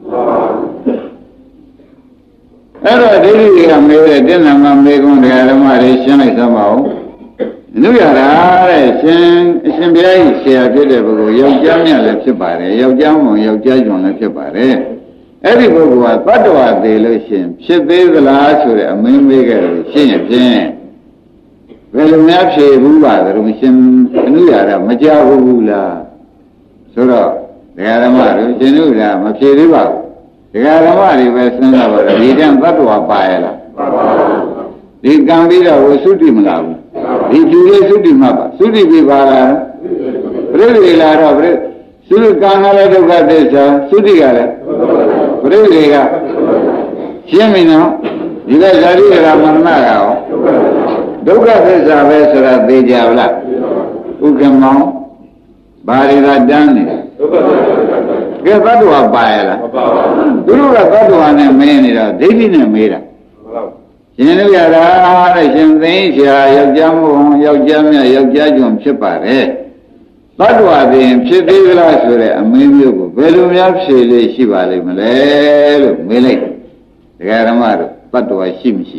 အဲ့တော့ဒိဋ္ဌိတွေကမေးတဲ့တင်းနာမမေးခွန်းတရားဓမ္မတွေရှင်းလိုက်သမောင်းလူရတာတဲ့ရှင်အရှင်ဘုရားကြီးဆရာဖြစ်တဲ့ပုဂ္ဂိုလ်ယောက်ျားမြတ်လည်းဖြစ်ပါတယ်ယောက်ျားမုံယောက်ျားကျွန်းလည်းဖြစ်ပါတယ်အဲ့ဒီပုဂ္ဂိုလ်ကတတ္တဝါသေးလို့ရှင်ဖြစ်သေးသလားဆိုတဲ့အမင်းမေးခဲ့လို့ရှင်းရဖြင့်ဘယ်လိုများဖြေဘူးပါသလဲရှင်အနုရတာမကြောက်ဘူးလားဆိုတော့ဒကာဓမ္မတို့ရှင်တို့ကမဖြေသေးပါဘူးဒကာဓမ္မတွေပဲစဉ်းစားပါတော့ဒီတန်တတ္တဝါပါရဲ့လားဒီကံပြီးတော့ဝသုတိမလားဘူးဒီကျူလေးသုတိမှပါသုတိပြီးပါလားပြိဋိလာတော့ပြိသုကံကလည်းဒုက္ခသစ္စာသုတိကလည်းပြိဋိကရှင်းပြီနော်ဒီကဇာတိကမရဏကရောဒုက္ခသစ္စာပဲဆိုတာသိကြပါလားဥက္ကမောင်ဘာရီကတန်းနေကဲသတ္တဝါပါရလားမပါဘူးသူတို့ကသတ္တဝါနဲ့မင်းနေတာဒိဋ္ဌိနဲ့မေးတာရှင်တို့ရတာတဲ့ရှင်သိန်းရှာယောက်ျားမို့ယောက်ျားမြတ်ယောက်ျားကျွန်းဖြစ်ပါတယ်သတ္တဝါပင်ဖြစ်သေးသလားဆိုတဲ့အမင်းမျိုးကိုဘယ်လိုများဖြေလို့ရှိပါလိမ့်မလဲလို့မေးလိုက်ဒကာဓမ္မတို့သတ္တဝါရှိမရှိ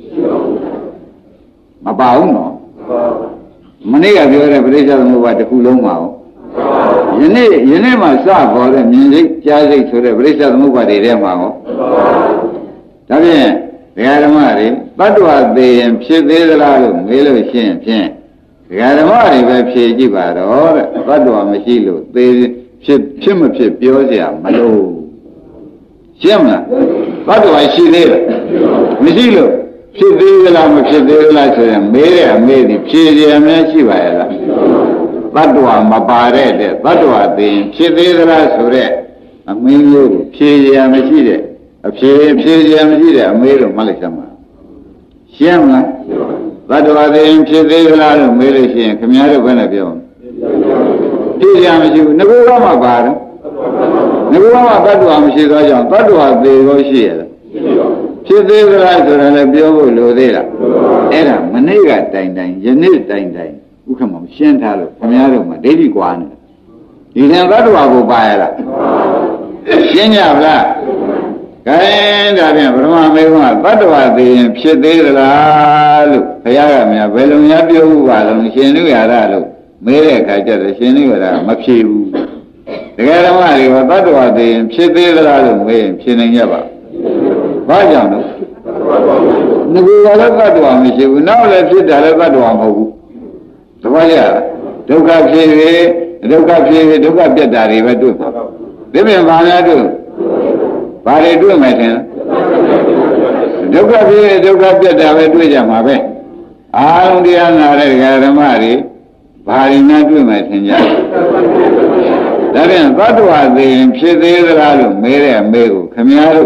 မပါဘူးနော်မနေ့ကပြောတဲ့ပရိစ္ဆေသမုပ္ပါတစ်ခုလုံးမှာယနေ့ယနေ့မှစပေါ်တဲ့မြင်စိတ်ကြားစိတ်ဆိုတဲ့ပရိစ္ဆေသမုပ္ပါတွေထဲမှာဟောဒါဖြင့်ဒကာဓမ္မတွေတတ္တဝါသေးရင်ဖြစ်သေးသလားလို့မေးလို့ရှိရင်ဖြင့်ဒကာဓမ္မတွေပဲဖြေကြည့်ပါတော့တဲ့တတ္တဝါမရှိလို့သေးဖြစ်ဖြစ်မဖြစ်ပြောเสียမလို့ရှင်းမလားတတ္တဝါရှိသေးလားမရှိလို့ဖြစ်သေးသလားမဖြစ်သေးသလားဆိုရင်မေးတဲ့အမေးဒီဖြေเสียများရှိပါရဲ့လားတတ္တဝါမပါတဲ့တတ္တဝါသေးရင်ဖြစ်သေးသလားဆိုတဲ့အမင်းမျိုးကိုဖြေเสียမရှိတဲ့အဖြေဖြေရမရှိတဲ့အမေးလို့မှတ်လိုက်စမ်းပါရှင်းမလားသတ္တဝါသေးရင်ဖြစ်သေးသလားလို့မေးလို့ရှိရင်ခင်ဗျားတို့ဘယ်နဲ့ပြောဖြေရမရှိဘူးငကူကမှပါတယ်ငကူကမှသတ္တဝါမရှိသောကြောင့်သတ္တဝါသေးလို့ရှိရလားဖြစ်သေးသလားဆိုတာလည်းပြောဖို့လိုသေးလားအဲ့ဒါမနေ့ကတိုင်တိုင်ယနေ့တိုင်တိုင်ဥက္ကမရှင်းထားလို့ခင်ဗျားတို့မှဒိဋ္ဌိကွာနေဒီတန်သတ္တဝါကိုပါရလားရှင်းကြပါလားကဲဒါဖြင့်ပရမမေကသတ္တဝါသိရင်ဖြစ်သေးသလားလို့ဘုရားကများဘယ်လိုများပြောဘူးပါလုံးရှင်နုရရလို့မေးတဲ့အခါကျတော့ရှင်နုရရမဖြေဘူးတကယ်ဓမ္မတွေကသတ္တဝါသိရင်ဖြစ်သေးသလားလို့မေးရင်ဖြေနိုင်ကြပါဘာကြောင့်လဲငကူကလည်းသတ္တဝါမရှိဘူးနောက်လည်းဖြစ်တာလည်းသတ္တဝါမဟုတ်ဘူးတပည့်ရဒုက္ခဖြစ်ပြီဒုက္ခဖြစ်ပြီဒုက္ခပြတ်တာတွေပဲတွေ့မှာဒီပြင်ဘာများတွေ့ဘာတွေတွေ့မယ်ထင်ဒုက္ခဖြစ်ဒုက္ခပြတ်တာပဲတွေ့ကြမှာပဲအာရုံတရားနာတဲ့ဓမ္မတွေဘာတွေများတွေ့မယ်ထင်ကြဒါဖြင့်သတ္တဝါသိရင်ဖြစ်သေးသလားလို့မေးတဲ့အမေကိုခမည်းတော်အ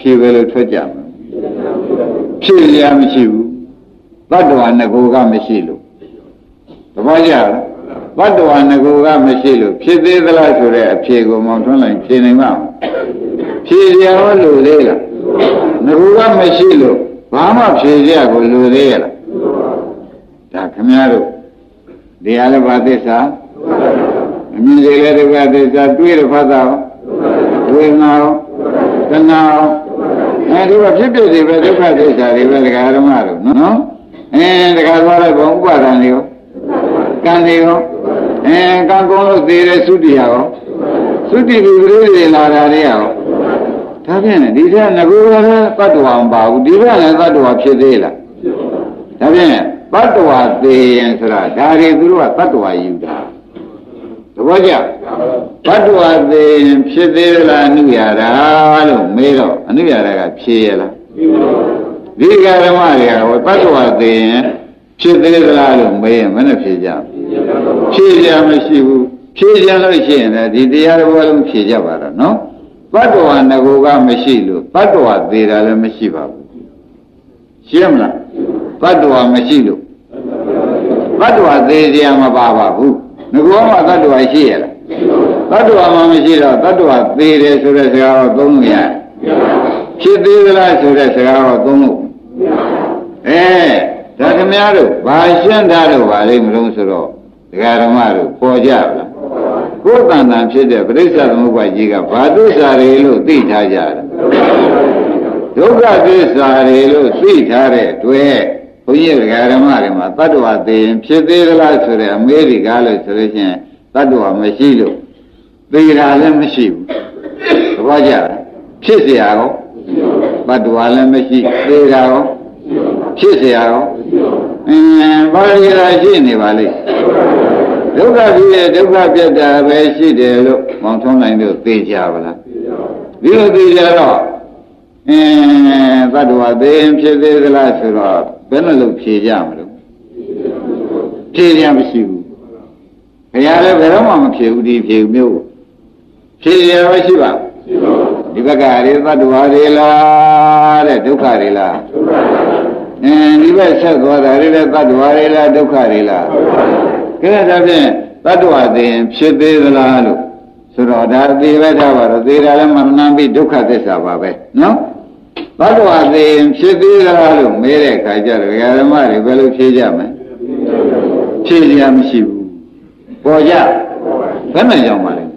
ဖြေပဲလို့ထွက်ကြမှာဖြေရမရှိဘူးတတ္တဝါငကိုကမရှိလို့သဘောကျလားတတ္တဝါငကိုကမရှိလို့ဖြစ်သေးသလားဆိုတဲ့အဖြေကိုမောင်ထွန်းလိုက်ဖြေနိုင်မှာဖြေရဟောလို့လေလားငကိုကမရှိလို့ဘာမှဖြေရကိုလို့သေးရလားဒါခင်ဗျားတို့ဒီအားလည်းဘာသစ္စာအမြင်စိတ်လည်းဒုက္ခသစ္စာတွေးရဖတ်တာဝေဒနာရောတဏှာရောအဲဒီကဖြစ်ဖြစ်တွေပဲဒုက္ခသစ္စာတွေပဲဒကာဓမ္မတို့နော်အဲဒကာသွားလိုက်ဘုံဥပါဒံတွေရောကံတွေရောအဲကံကုန်လို့သေးတဲ့သုတိယရောသုတိပိပရိသေလာတာတွေရောဒါဖြင့်ဒီထက်ငကူရတဲ့တတ္တဝါမပါဘူးဒီဘက်လည်းတတ္တဝါဖြစ်သေးလားဒါဖြင့်တတ္တဝါသေးရင်ဆိုတာဒါတွေသူတို့ကတတ္တဝါယူတာသဘောကျတတ္တဝါသေးရင်ဖြစ်သေးလားအနုရတာလို့မေးတော့အနုရတာကဖြေရလားဒီကဓမ္မတွေကဟောတတ္တဝါသေးရင်ဖြစ်သေးလားလို့မေးရင်မနဲ့ဖြေကြဖြေကြမရှိဘူးဖြေကြလို့ရှိရင်လည်းဒီတရားတော်လုံးဖြေကြပါတော့နော်တတ္တဝါငကိုကမရှိလို့တတ္တဝါသေးတာလည်းမရှိပါဘူးရှင်းမလားတတ္တဝါမရှိလို့တတ္တဝါသေးကြမပါပါဘူးငကောမှတတ္တဝါရှိရလားတတ္တဝါမှမရှိတော့တတ္တဝါသေးတယ်ဆိုတဲ့စကားတော့သုံးလို့ရတယ်ဖြစ်သေးသလားဆိုတဲ့စကားတော့သုံးလို့အဲဒါခင်ဗျားတို့ဘာရှင်းတာလို့ပါလိမ့်မလို့ဆိုတော့ဒကာဓမ္မတို့ပေါ်ကြလားကိုယ်တန်တန်ဖြစ်တဲ့ပရိစ္ဆေသမုပ္ပါကြီးကဘာဒုစရာတွေလို့သိထားကြတယ်ဒုက္ခသစ္စာတွေလို့သိထားတဲ့တွေ့ဘုန်းကြီးဒကာဓမ္မတွေမှာတတ္တဝါသိရင်ဖြစ်သေးသလားဆိုတဲ့အမေရိကားလို့ဆိုလို့ချင်းတတ္တဝါမရှိလို့သိတာလည်းမရှိဘူးသဘောကျလားဖြစ်เสียရောတတ္တဝါလည်းမရှိသိတာရောဖြစ်เสียရောအင်းဘာလို့လဲရှိနေပါလိမ့်ဒုက္ခဖြစ်ရဲ့ဒုက္ခပြတ်တာပဲရှိတယ်လို့မောင်ထုံးနိုင်တို့သိကြပါလားဒီလိုသိကြတော့အင်းတတ္တဝါသိရင်ဖြစ်သေးသလားဆိုတော့ဘယ်နဲ့လို့ဖြေကြမလို့ဖြေရမရှိဘူးဘုရားလည်းဘယ်တော့မှမဖြေဘူးဒီဖြေမျိုးဖြေရမရှိပါဒီဘက်ကရေတတ္တဝါတွေလားတဲ့ဒုက္ခတွေလားအင်းဒီဘက်ဆက်သွားတာတွေလည်းတတ္တဝါတွေလားဒုက္ခတွေလားကဲဒါဖြင့်တတ္တဝါသိရင်ဖြစ်သေးသလားလို့ဆိုတော့ဒါသေပဲထားပါတော့သေတာလည်းမရဏပိဒုက္ခသစ္စာပါပဲနော်တတ္တဝါသိရင်ဖြစ်သေးသလားလို့မေးတဲ့အခါကျတော့ဓမ္မတွေဘယ်လိုဖြေကြမလဲဖြေရမရှိဘူးပေါ်ကြဘယ်နဲ့ကြောင့်ပါလဲ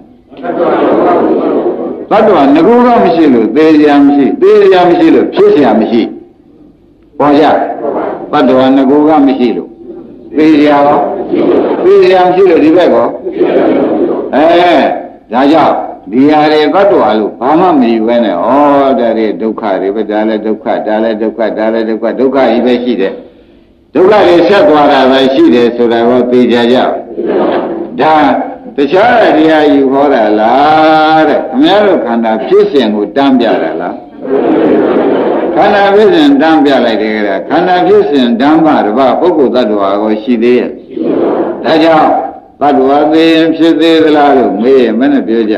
တတ္တဝါငကူကမရှိလို့သေရမရှိသေရမရှိလို့ဖြစ်ရမရှိပေါ်ကြတတ္တဝါငကူကမရှိလို့သေရရောသေရမရှိလို့ဒီဘက်ကောအဲဒါကြောင့်ဒီဟာတွေတတ္တဝါလို့ဘာမှမယူဘဲနဲ့ဩဒါတွေဒုက္ခတွေပဲဒါလည်းဒုက္ခဒါလည်းဒုက္ခဒါလည်းဒုက္ခဒုက္ခကြီးပဲရှိတယ်ဒုက္ခတွေဆက်သွားတာပဲရှိတယ်ဆိုတာကိုသိကြကြဒါတခြားတရားယူဟောတာလားတဲ့ခင်ဗျားတို့ခန္ဓာဖြစ်စဉ်ကိုတန်းပြတာလားခန္ဓာဖြစ်စဉ်တန်းပြလိုက်တယ်ကခန္ဓာဖြစ်စဉ်ဓမ္မတပါပုဂ္ဂိုလ်တ attva ကိုရှိသေးရဲ့ဒါကြောင့်တ attva သိရင်ဖြစ်သေးသလားလို့မေးရင်မနဲ့ပြောကြ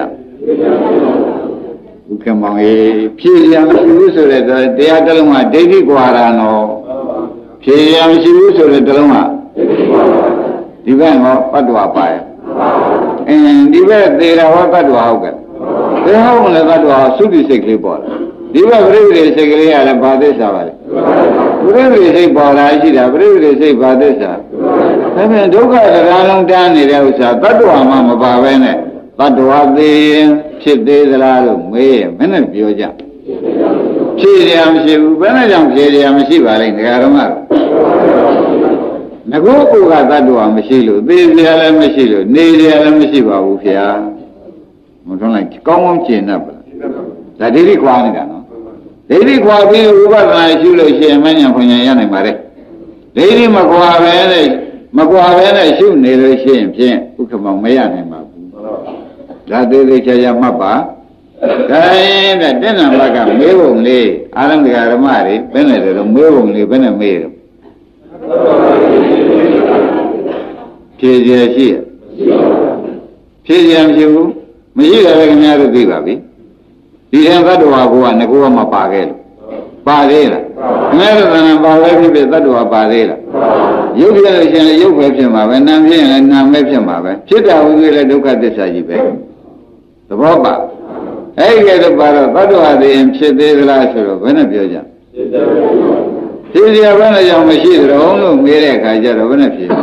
ဥက္ကမောင်ရေဖြေရမရှိဘူးဆိုတဲ့တရားတစ်လုံးကဒိဋ္ဌိကွာရနော်ဖြေရမရှိဘူးဆိုတဲ့တစ်လုံးကဒီဘက်တော့တ attva ပါရဲ့အင်းဒီဘက်သေတာဟောတ attva ဟုတ်ကဲ့သေဟောမလဲတ attva သုတိစိတ်ကလေးပေါ်လာဒီဘက်ပရိသေစိတ်ကလေးကလည်းဘာသစ္စာပါလဲပရိသေစိတ်ပေါ်လာရှိတာပရိသေစိတ်ဘာသစ္စာဒါဖြင့်ဒုက္ခတရားလုံးတန်းနေတဲ့ဥစ္စာတ attva မှမပါပဲနဲ့တ attva သိရင်ဖြစ်သေးသလားလို့မေးရင်မနဲ့ပြောကြဖြေရမရှိဘူးဘယ်နဲ့ကြောင့်ဖြေရမရှိပါလိမ့်ဒကာတော်မငကောကိုကတ attva မရှိလို့သိစရာလည်းမရှိလို့နေစရာလည်းမရှိပါဘူးခင်ဗျာမထွန်းလိုက်ကောင်းကောင်းကျင့်တတ်ပါဒါဒိဋ္ဌိခွာနေတာနော်ဒိဋ္ဌိခွာပြီးဥပဒနာရှုလို့ရှိရင်မဉ္ဇဉ်ဖွဉ္ဇဉ်ရနိုင်ပါလေဒိဋ္ဌိမခွာပဲနဲ့မခွာပဲနဲ့ရှုနေလို့ရှိရင်ဖြင့်ဥက္ကမောင်မရနိုင်ပါဘူးဒါသေးသေးချာချာမှတ်ပါဒါရင်တဲ့တဏ္ဍဘကမေးပုံလေးအာရမဓမ္မတွေဘယ်နဲ့တော့မေးပုံလေးဘယ်နဲ့မေးတော့ဖြေရရှိရဖြေရမရှိဘူးမရှိတယ်ခင်ဗျားတို့သိပါပြီဒီရင်သတ္တဝါဘုရားငကူကမပါခဲ့လို့ပါသေးလားမဲရသနာပါပဲဖြစ်ဖြစ်သတ္တဝါပါသေးလားရုပ်ဖြစ်လို့ရှိရင်ရုပ်ပဲဖြစ်မှာပဲနာမ်ဖြစ်ရင်လည်းနာမ်ပဲဖြစ်မှာပဲဖြစ်တာဝိသေလည်းဒုက္ခသစ္စာကြီးပဲသဘောပါအဲ့ဒီကတော့ပါတော့သတ္တဝါတွေဖြစ်သေးသလားဆိုတော့ဘယ်နဲ့ပြောကြဖြစ်ကြဘယ်နဲ့ကြောင့်မရှိသလဲလို့မေးတဲ့အခါကျတော့ဘယ်နဲ့ဖြစ်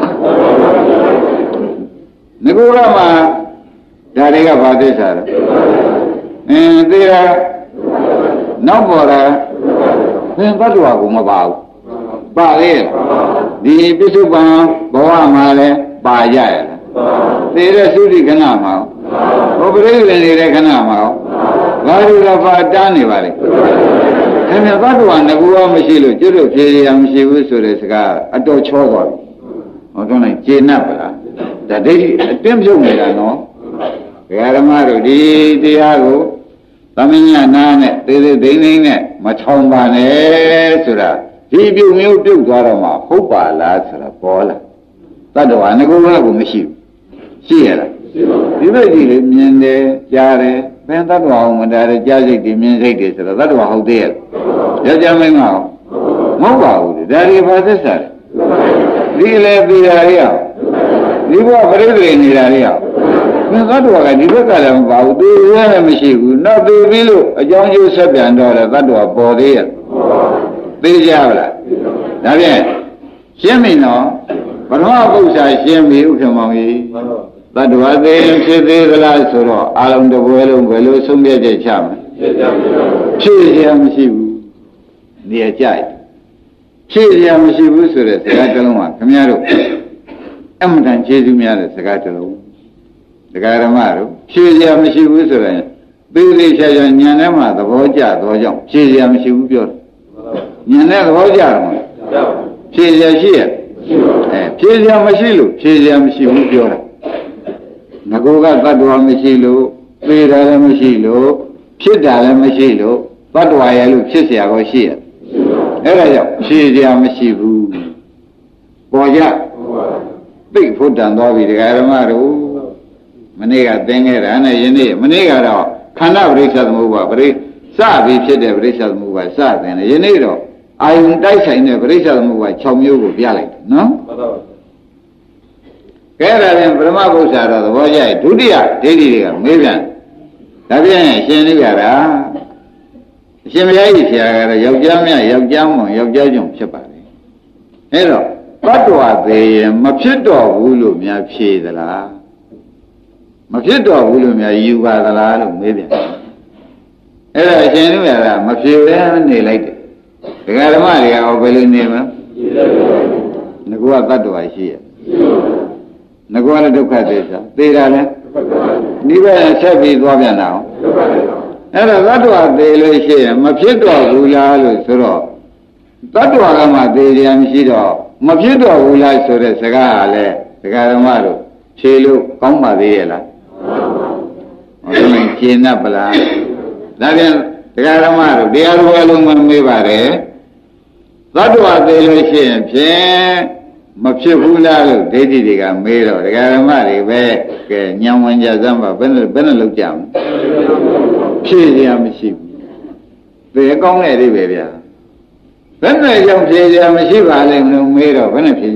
ငကူကမှဒါတွေကဘာသစ္စာလဲအင်းသေးတာနောက်ပေါ်တာသင်သတ္တဝါကမပါဘူးပါလေဒီပြစ္ဆုတ်ပံဘဝမှာလည်းပါရရလားသေတဲ့သုတိခဏမှာဘုပရိသေနေတဲ့ခဏမှာဘာလို့လဲပါတားနေပါလေခင်ဗျာသတ္တဝါငကူရောမရှိလို့ကျွတ်တို့ဖြေရမရှိဘူးဆိုတဲ့စကားအတော်ချောသွားပြီဟောတော့နိုင်ကျေနပ်ပါလားဒါဒိဋ္ဌိအတင်းပြုတ်နေတာနော်ဒကာဓမ္မတို့ဒီတရားကိုသမင်းညနာနဲ့သေးသေးသိမ့်သိမ့်နဲ့မထောင်ပါနဲ့ဆိုတာဒီပြုတ်မျိုးပြုတ်သွားတော့မှဟုတ်ပါလားဆိုတာပေါ်လာတတ္တဝါငကူကကိုမရှိဘူးရှိရလားဒီဘက်ကြီးလေမြင်တယ်ကြားတယ်ဘယ်တတ္တဝါအောင်မတားတယ်ကြားစိတ်တွေမြင်စိတ်တွေဆိုတော့တတ္တဝါဟုတ်သေးရဲ့ယောက်ျားမိန်းမဟုတ်မဟုတ်ပါဘူးဒါတွေဘာသစ္စာလဲဒီလေပြရာတွေအောင်ဒီဘဝပရိသေနေတာတွေအောင်သတ္တဝါကဒီဘက်ကလည်းမပါဘူးသူရလည်းမရှိဘူးနောက်သူပြီးလို့အကြောင်းကျိုးဆက်ပြန်တော့တယ်သတ္တဝါပေါ်သေးရဲ့သိကြပါလားဒါဖြင့်ရှင်းပြီနော်ပထမပု္ပ္ပာရှင်းပြီဥက္ကမောင်ကြီးသတ္တဝါသေးဖြစ်သေးသလားဆိုတော့အာလုံးတစ်ပွဲလုံးဘယ်လိုဆုံးဖြတ်ချက်ချမလဲဖြစ်ရမရှိဘူးနေရာကြိုက်ဖြစ်ရမရှိဘူးဆိုတဲ့စကားတစ်လုံးကခင်ဗျားတို့အမှန်တန်ကျေးဇူးများတဲ့စကားတစ်လုံးဒကာဓမ္မတို့ဖြေရမရှိဘူးဆိုရင်သေးသေးချာချာညံထဲမှာသဘောကျသောကြောင့်ဖြေရမရှိဘူးပြောတယ်ညံထဲသဘောကျတယ်မလားဖြေရရှိရအဲဖြေရမရှိလို့ဖြေရမရှိဘူးပြောတယ်ငကူကတတ္တဝါမရှိလို့သေတာလည်းမရှိလို့ဖြစ်တာလည်းမရှိလို့တတ္တဝါရဲ့လို့ဖြစ်เสียကိုရှိရအဲ့ဒါကြောင့်ဖြေရမရှိဘူးပေါ်ကြသိဖို့တန်သွားပြီဒကာဓမ္မတို့မနေ့ကသင်ခဲ့တာနဲ့ယနေ့မနေ့ကတော့ခန္ဓာပရိစ္ဆေသမုပ္ပါပရိစပြီးဖြစ်တဲ့ပရိစ္ဆေသမုပ္ပါစသင်တယ်ယနေ့တော့အာယုန်တိုက်ဆိုင်တဲ့ပရိစ္ဆေသမုပ္ပါ၆မျိုးကိုပြလိုက်တယ်နော်မှန်ပါပါကဲဒါရင်ပရမဘုရားတော့သဘောကျဒုတိယဒိဋ္ဌိတွေကမေးပြန်ဒါပြန်ရှင်နေကြတာအရှင်ဘုရားကြီးဆရာကတော့ယောက်ျားမြယောက်ျားမွန်ယောက်ျားကျုံဖြစ်ပါလေအဲ့တော့တတ္တဝါသေးရင်မဖြစ်တော့ဘူးလို့များဖြေသလားမဖြစ်တော့ဘူးလို့များယူပါသလားလို့မေးပြန်အဲ့ဒါအရှင်တို့ကမဖြေဘဲနေလိုက်တယ်ဒကာဓမ္မတွေကဟောဘယ်လိုနေမလဲငကူကတတ္တဝါရှိရငကူကလည်းဒုက္ခသစ္စာသေတာလဲဒီဘက်ဆက်ပြီးသွားပြန်တာအဲ့ဒါတတ္တဝါသေလို့ရှိရင်မဖြစ်တော့ဘူးလားလို့ဆိုတော့တတ္တဝါကမှသေကြမရှိတော့မဖြစ်တော့ဘူးလားဆိုတဲ့စကားကလည်းဒကာဓမ္မတို့ဖြေလို့ကောင်းပါသေးရဲ့လားဟောဒီကျင့်납ပလားဒါပြန်ဒကာဓမ္မတို့တရားတော်အလုံးမမေးပါတယ်သတ္တဝါသေးလို့ရှိရင်ဖြင့်မဖြစ်ဘူးလားလို့ဒိဋ္ဌိတွေကမေးတော့ဒကာဓမ္မတွေပဲကဲညံဝင်ကြစမ်းပါဘယ်နဲ့ဘယ်နဲ့လောက်ကြမလဲဖြည့်ရမရှိဘူးသေကောင်းတဲ့အိဗေဗျာဘယ်နဲ့ကြောင့်ဖြည့်ရမရှိပါလိမ့်မလို့မေးတော့ဘယ်နဲ့ဖြည့်ကြ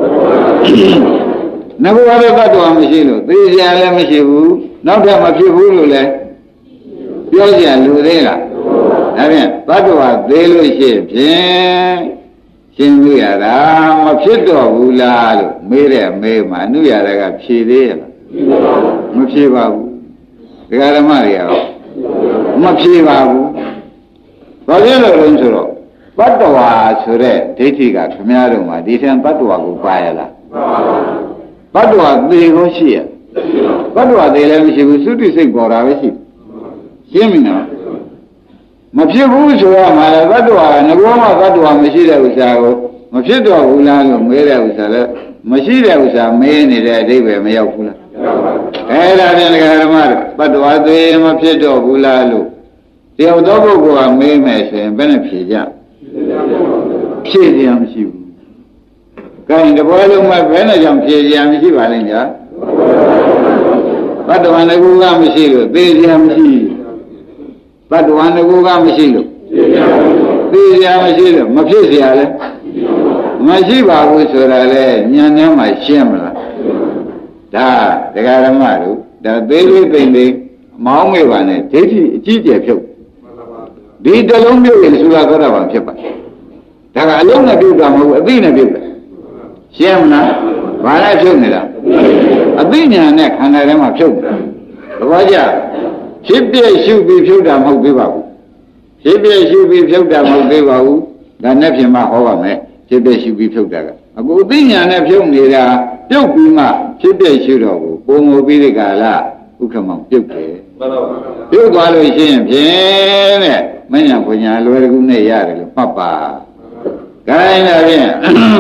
ငဘဝရတ္တဝါမရှိလို့သေစရာလည်းမရှိဘူးနောက်ထပ်မဖြစ်ဘူးလို့လည်းပြောကြလူသေးလားဒါဖြင့်တတ္တဝါသေးလို့ရှိဖြင့်ရှင်းပြရတာမဖြစ်တော့ဘူးလားလို့မေးတဲ့မေးမှအနုရတာကဖြေသေးရဲ့လားမဖြေပါဘူးဒကာဓမ္မတွေကတော့မဖြေပါဘူးဘာဖြစ်လို့လဲဆိုတော့တတ္တဝါဆိုတဲ့ဒိဋ္ဌိကခမည်းတော်မှာဒီထံတတ္တဝါကိုပါရလားတတ္တဝါသေကိုရှိရတတ္တဝါသေလည်းမရှိဘူးသုတိစိတ်ပေါ်တာပဲရှိရှင်းပြီနော်မဖြစ်ဘူးဆိုရမှာလေတတ္တဝါငဘောမှာတတ္တဝါမရှိတဲ့ဥစ္စာကိုမဖြစ်တော့ဘူးလားလို့မေးတဲ့ဥစ္စာလည်းမရှိတဲ့ဥစ္စာမေးနေတဲ့အဓိပ္ပာယ်မရောက်ဘူးလားအဲ့ဒါနဲ့ဒကာဓမ္မတို့တတ္တဝါသေမဖြစ်တော့ဘူးလားလို့တယောက်သောပုဂ္ဂိုလ်ကမေးမယ်ဆိုရင်ဘယ်နဲ့ဖြေကြဖြေကြမရှိဘူး။ကိုင်းတပွဲလုံးမှာဘယ်နဲ့ကြောင့်ဖြေကြမရှိပါလိမ့်ညာ။ဘတ်တော်လည်းကူကမရှိလို့သေကြမရှိ။ရှတတ္တဝါငကူကမရှိလို့သိရမရှိလို့မဖြစ်เสียလဲမရှိပါဘူးဆိုတာလေဉာဏ်ထဲမှာရှင်းမလားဒါဒကာဓမ္မတို့ဒါသေးသေးသိမ့်သိမ့်မောင်းမေပါနဲ့ဒိဋ္ဌိအကြီးကျယ်ဖြုတ်ဒီတလုံးပြုတ်ရင်သုလာသောတာပန်ဖြစ်ပါဒါကအလုံးနဲ့ပြုတ်တာမဟုတ်ဘူးအသိနဲ့ပြုတ်တယ်ရှင်းမလားဘာလဲဖြုတ်နေတာအသိဉာဏ်နဲ့ခန္ဓာထဲမှာဖြုတ်တယ်သဘောကျဖြစ်ပြရှုပြီးဖြုတ်တာမဟုတ်သေးပါဘူးဖြစ်ပြရှုပြီးဖြုတ်တာမဟုတ်သေးပါဘူးဒါနဲ့ပြင်မဟောပါမယ်ဖြစ်ပြရှုပြီးဖြုတ်တာကအခုအသိဉာဏ်နဲ့ဖြုတ်နေတာပြုတ်ပြီးမှဖြစ်ပြရှုတော့ကိုပုံမူပြီးဒီကလာဥက္ကမောင်ပြုတ်တယ်မှန်ပါပါပြုတ်သွားလို့ရှိရင်ဖြင့်တဲ့မညာပညာလွယ်တကူနဲ့ရတယ်လို့မှတ်ပါခိုင်းလာဖြင့်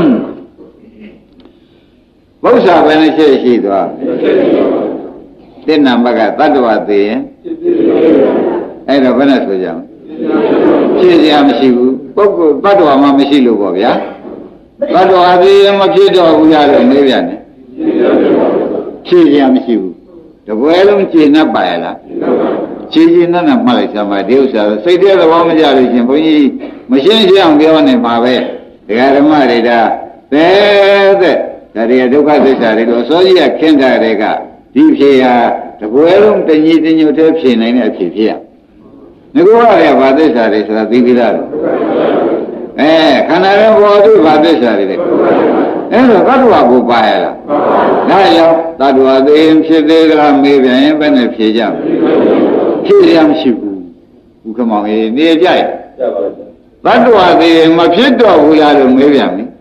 ဘုရားဘယ်နဲ့ရှိရှိသွားတဲ့နံပါတ်ကတတ္တဝသိရင်အဲ့တော့ဘယ်နဲ့ဆိုကြမလဲဖြစ်စရာမရှိဘူးပုဂ္ဂိုလ်တတ္တဝါမှမရှိလို့ပေါ့ဗျာတတ္တဝါသိရင်မဖြစ်တော့ဘူးရလို့မေးပြန်တယ်ဖြစ်စရာမရှိဘူးတပွဲလုံးကျင့်납ပါရလားကျင့်ကျင့်납 납မှတ်လိုက်စမ်းပါဒီဥစ္စာစိတ်တဲ့သဘောမကြလို့ရှင်ဘုန်းကြီးမရှင်းရှင်းအောင်ပြောနေမှာပဲဒကာဓမ္မတွေဒါတဲ့တဲ့ဒါတွေဒုက္ခသစ္စာတွေတော့အစောကြီးကခင်းတာတွေကဒီဖြေဟာတပွဲလုံးတညီတညွတ်တဲ့ဖြေနိုင်တဲ့အဖြေဖြစ်ရငကောရဘာသစ္စာတွေဆိုတာသိပြီးသားလို့အဲခန္ဓာရဲ့ဘောဓိဘာသစ္စာတွေလဲအဲ့တော့တတ္တဝါကိုပါရလားဒါရောက်တတ္တဝါသိရင်ဖြစ်သေးကြလားမေးပြန်ရင်ဘယ်နဲ့ဖြေကြမလဲဖြေရမရှိဘူးဥက္ကမောင်ကြီးနေကြရတတ္တဝါသိရင်မဖြစ်တော့ဘူးလားလို့မေးပြန်ပြီ